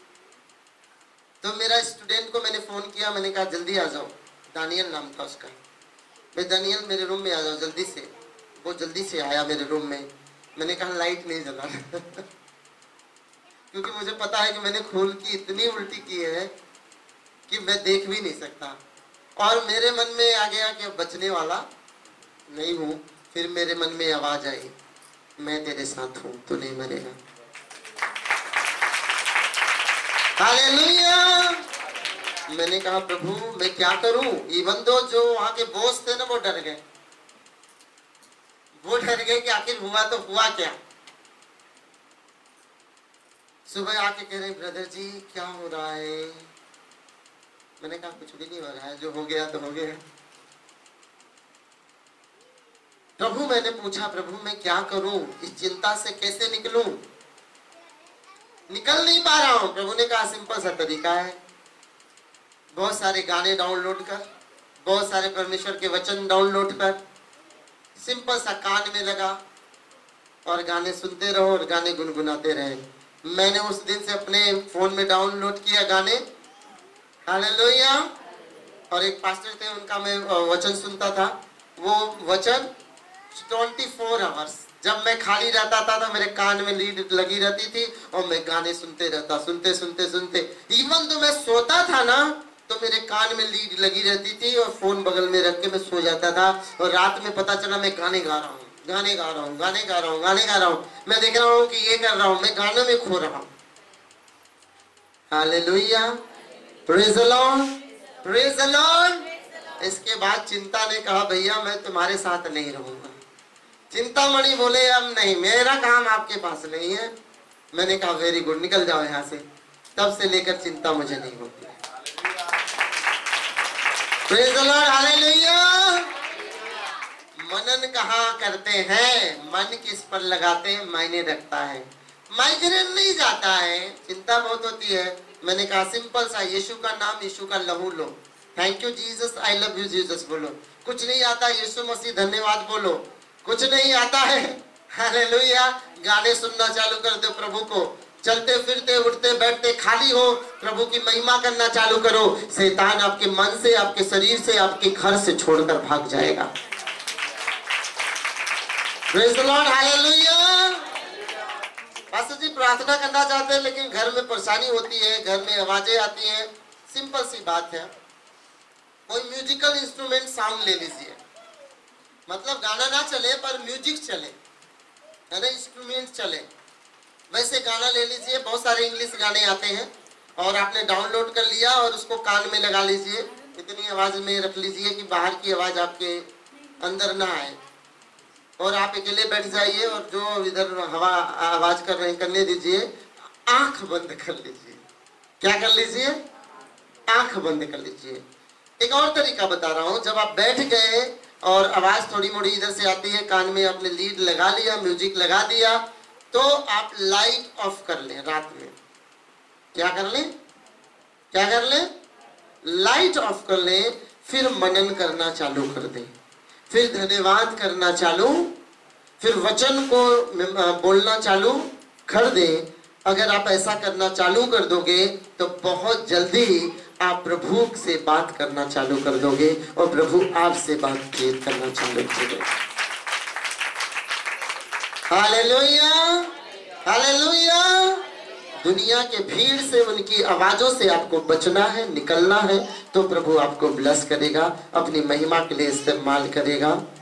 तो मेरा स्टूडेंट को मैंने फोन किया, मैंने कहा जल्दी आ जाओ, दानियल नाम था उसका। मैं दानियल मेरे रूम में आ जाओ जल्दी से। वो जल्दी से आया मेरे रूम में। मैंने कहा लाइट नहीं जलाना क्योंकि मुझे पता है कि मैंने खून की इतनी उल्टी की है कि मैं देख भी नहीं सकता। और मेरे मन में आ गया कि बचने वाला नहीं हूँ। फिर मेरे मन में आवाज आई, मैं तेरे साथ हूँ, तू नहीं मरेगा। हालेलुया। मैंने कहा प्रभु मैं क्या करूं? इवन दो जो वहां के बॉस थे ना वो डर गए, वो डर गए कि आखिर हुआ तो हुआ क्या। सुबह आके कह रहे ब्रदर जी क्या हो रहा है? मैंने कहा कुछ भी नहीं हो रहा है, जो हो गया तो हो गया। प्रभु मैंने पूछा प्रभु मैं क्या करूं, इस चिंता से कैसे निकलूं? निकल नहीं पा रहा हूं। प्रभु ने कहा सिंपल सा तरीका है, बहुत सारे गाने डाउनलोड कर, बहुत सारे परमेश्वर के वचन डाउनलोड कर, सिंपल सा कान में लगा और गाने सुनते रहो और गाने गुनगुनाते रहे। मैंने उस दिन से अपने फोन में डाउनलोड किया गाने, हालेलुया। और एक पास्टर थे उनका मैं वचन सुनता था। वो वचन चौबीस आवर्स जब मैं खाली रहता था तो मेरे कान में लीड लगी रहती थी और मैं गाने सुनते रहता, सुनते सुनते सुनते। इवन तो मैं सोता था ना तो मेरे कान में लीड लगी रहती थी और फोन बगल में रख के मैं सो जाता था। और रात में पता चला मैं गाने गा रहा हूँ, गाने गा रहा हूँ, गाने गा रहा हूँ, गाने गा रहा हूँ। मैं देख रहा हूँ कि ये कर रहा हूँ, मैं गानों में खो रहा हूँ। Hallelujah, praise the lord, praise the lord. इसके बाद चिंता ने कहा भैया मैं तुम्हारे साथ नहीं रहूंगा। चिंतामणि बोले अब नहीं, मेरा काम आपके पास नहीं है। मैंने कहा वेरी गुड, निकल जाओ यहाँ से। तब से लेकर चिंता मुझे नहीं होती। Praise the lord, hallelujah. मनन कहाँ करते हैं, मन किस पर लगाते हैं मायने रखता है। माइग्रेन नहीं जाता है, चिंता बहुत होती है। मैंने कहा सिंपल सा, यीशु का नाम, यीशु का लहू लो। Thank you Jesus, I love you Jesus बोलो। कुछ नहीं आता, यीशु मसीह धन्यवाद बोलो। कुछ नहीं आता है, हालेलुया, गाने सुनना चालू कर दो प्रभु को। चलते फिरते उठते बैठते खाली हो, प्रभु की महिमा करना चालू करो। शैतान आपके मन से, आपके शरीर से, आपके घर से छोड़कर भाग जाएगा। Praise the lord, hallelujah. Pastor ji प्रार्थना करना चाहते हैं लेकिन घर में परेशानी होती है, घर में आवाजें आती हैं। सिंपल सी बात है, कोई म्यूजिकल इंस्ट्रूमेंट साउंड ले लीजिए। मतलब गाना ना चले पर म्यूजिक चले, है ना, इंस्ट्रूमेंट चले, वैसे गाना ले लीजिए। बहुत सारे इंग्लिश गाने आते हैं और आपने डाउनलोड कर लिया और उसको कान में लगा लीजिए। इतनी आवाज में रख लीजिए कि बाहर की आवाज आपके अंदर ना आए, और आप अकेले बैठ जाइए और जो इधर हवा आवाज कर रहे हैं करने दीजिए। आंख बंद कर लीजिए। क्या कर लीजिए? आंख बंद कर लीजिए। एक और तरीका बता रहा हूं, जब आप बैठ गए और आवाज थोड़ी मोड़ी इधर से आती है, कान में आपने लीड लगा लिया, म्यूजिक लगा दिया, तो आप लाइट ऑफ कर लें रात में। क्या कर लें? क्या कर लें? लाइट ऑफ कर लें। फिर मनन करना चालू कर दें, फिर धन्यवाद करना चालू, फिर वचन को बोलना चालू कर दें। अगर आप ऐसा करना चालू कर दोगे तो बहुत जल्दी आप प्रभु से बात करना चालू कर दोगे और प्रभु आपसे बातचीत करना चालू कर देगा। Hallelujah, hallelujah. दुनिया के भीड़ से, उनकी आवाजों से आपको बचना है, निकलना है, तो प्रभु आपको ब्लेस करेगा, अपनी महिमा के लिए इस्तेमाल करेगा।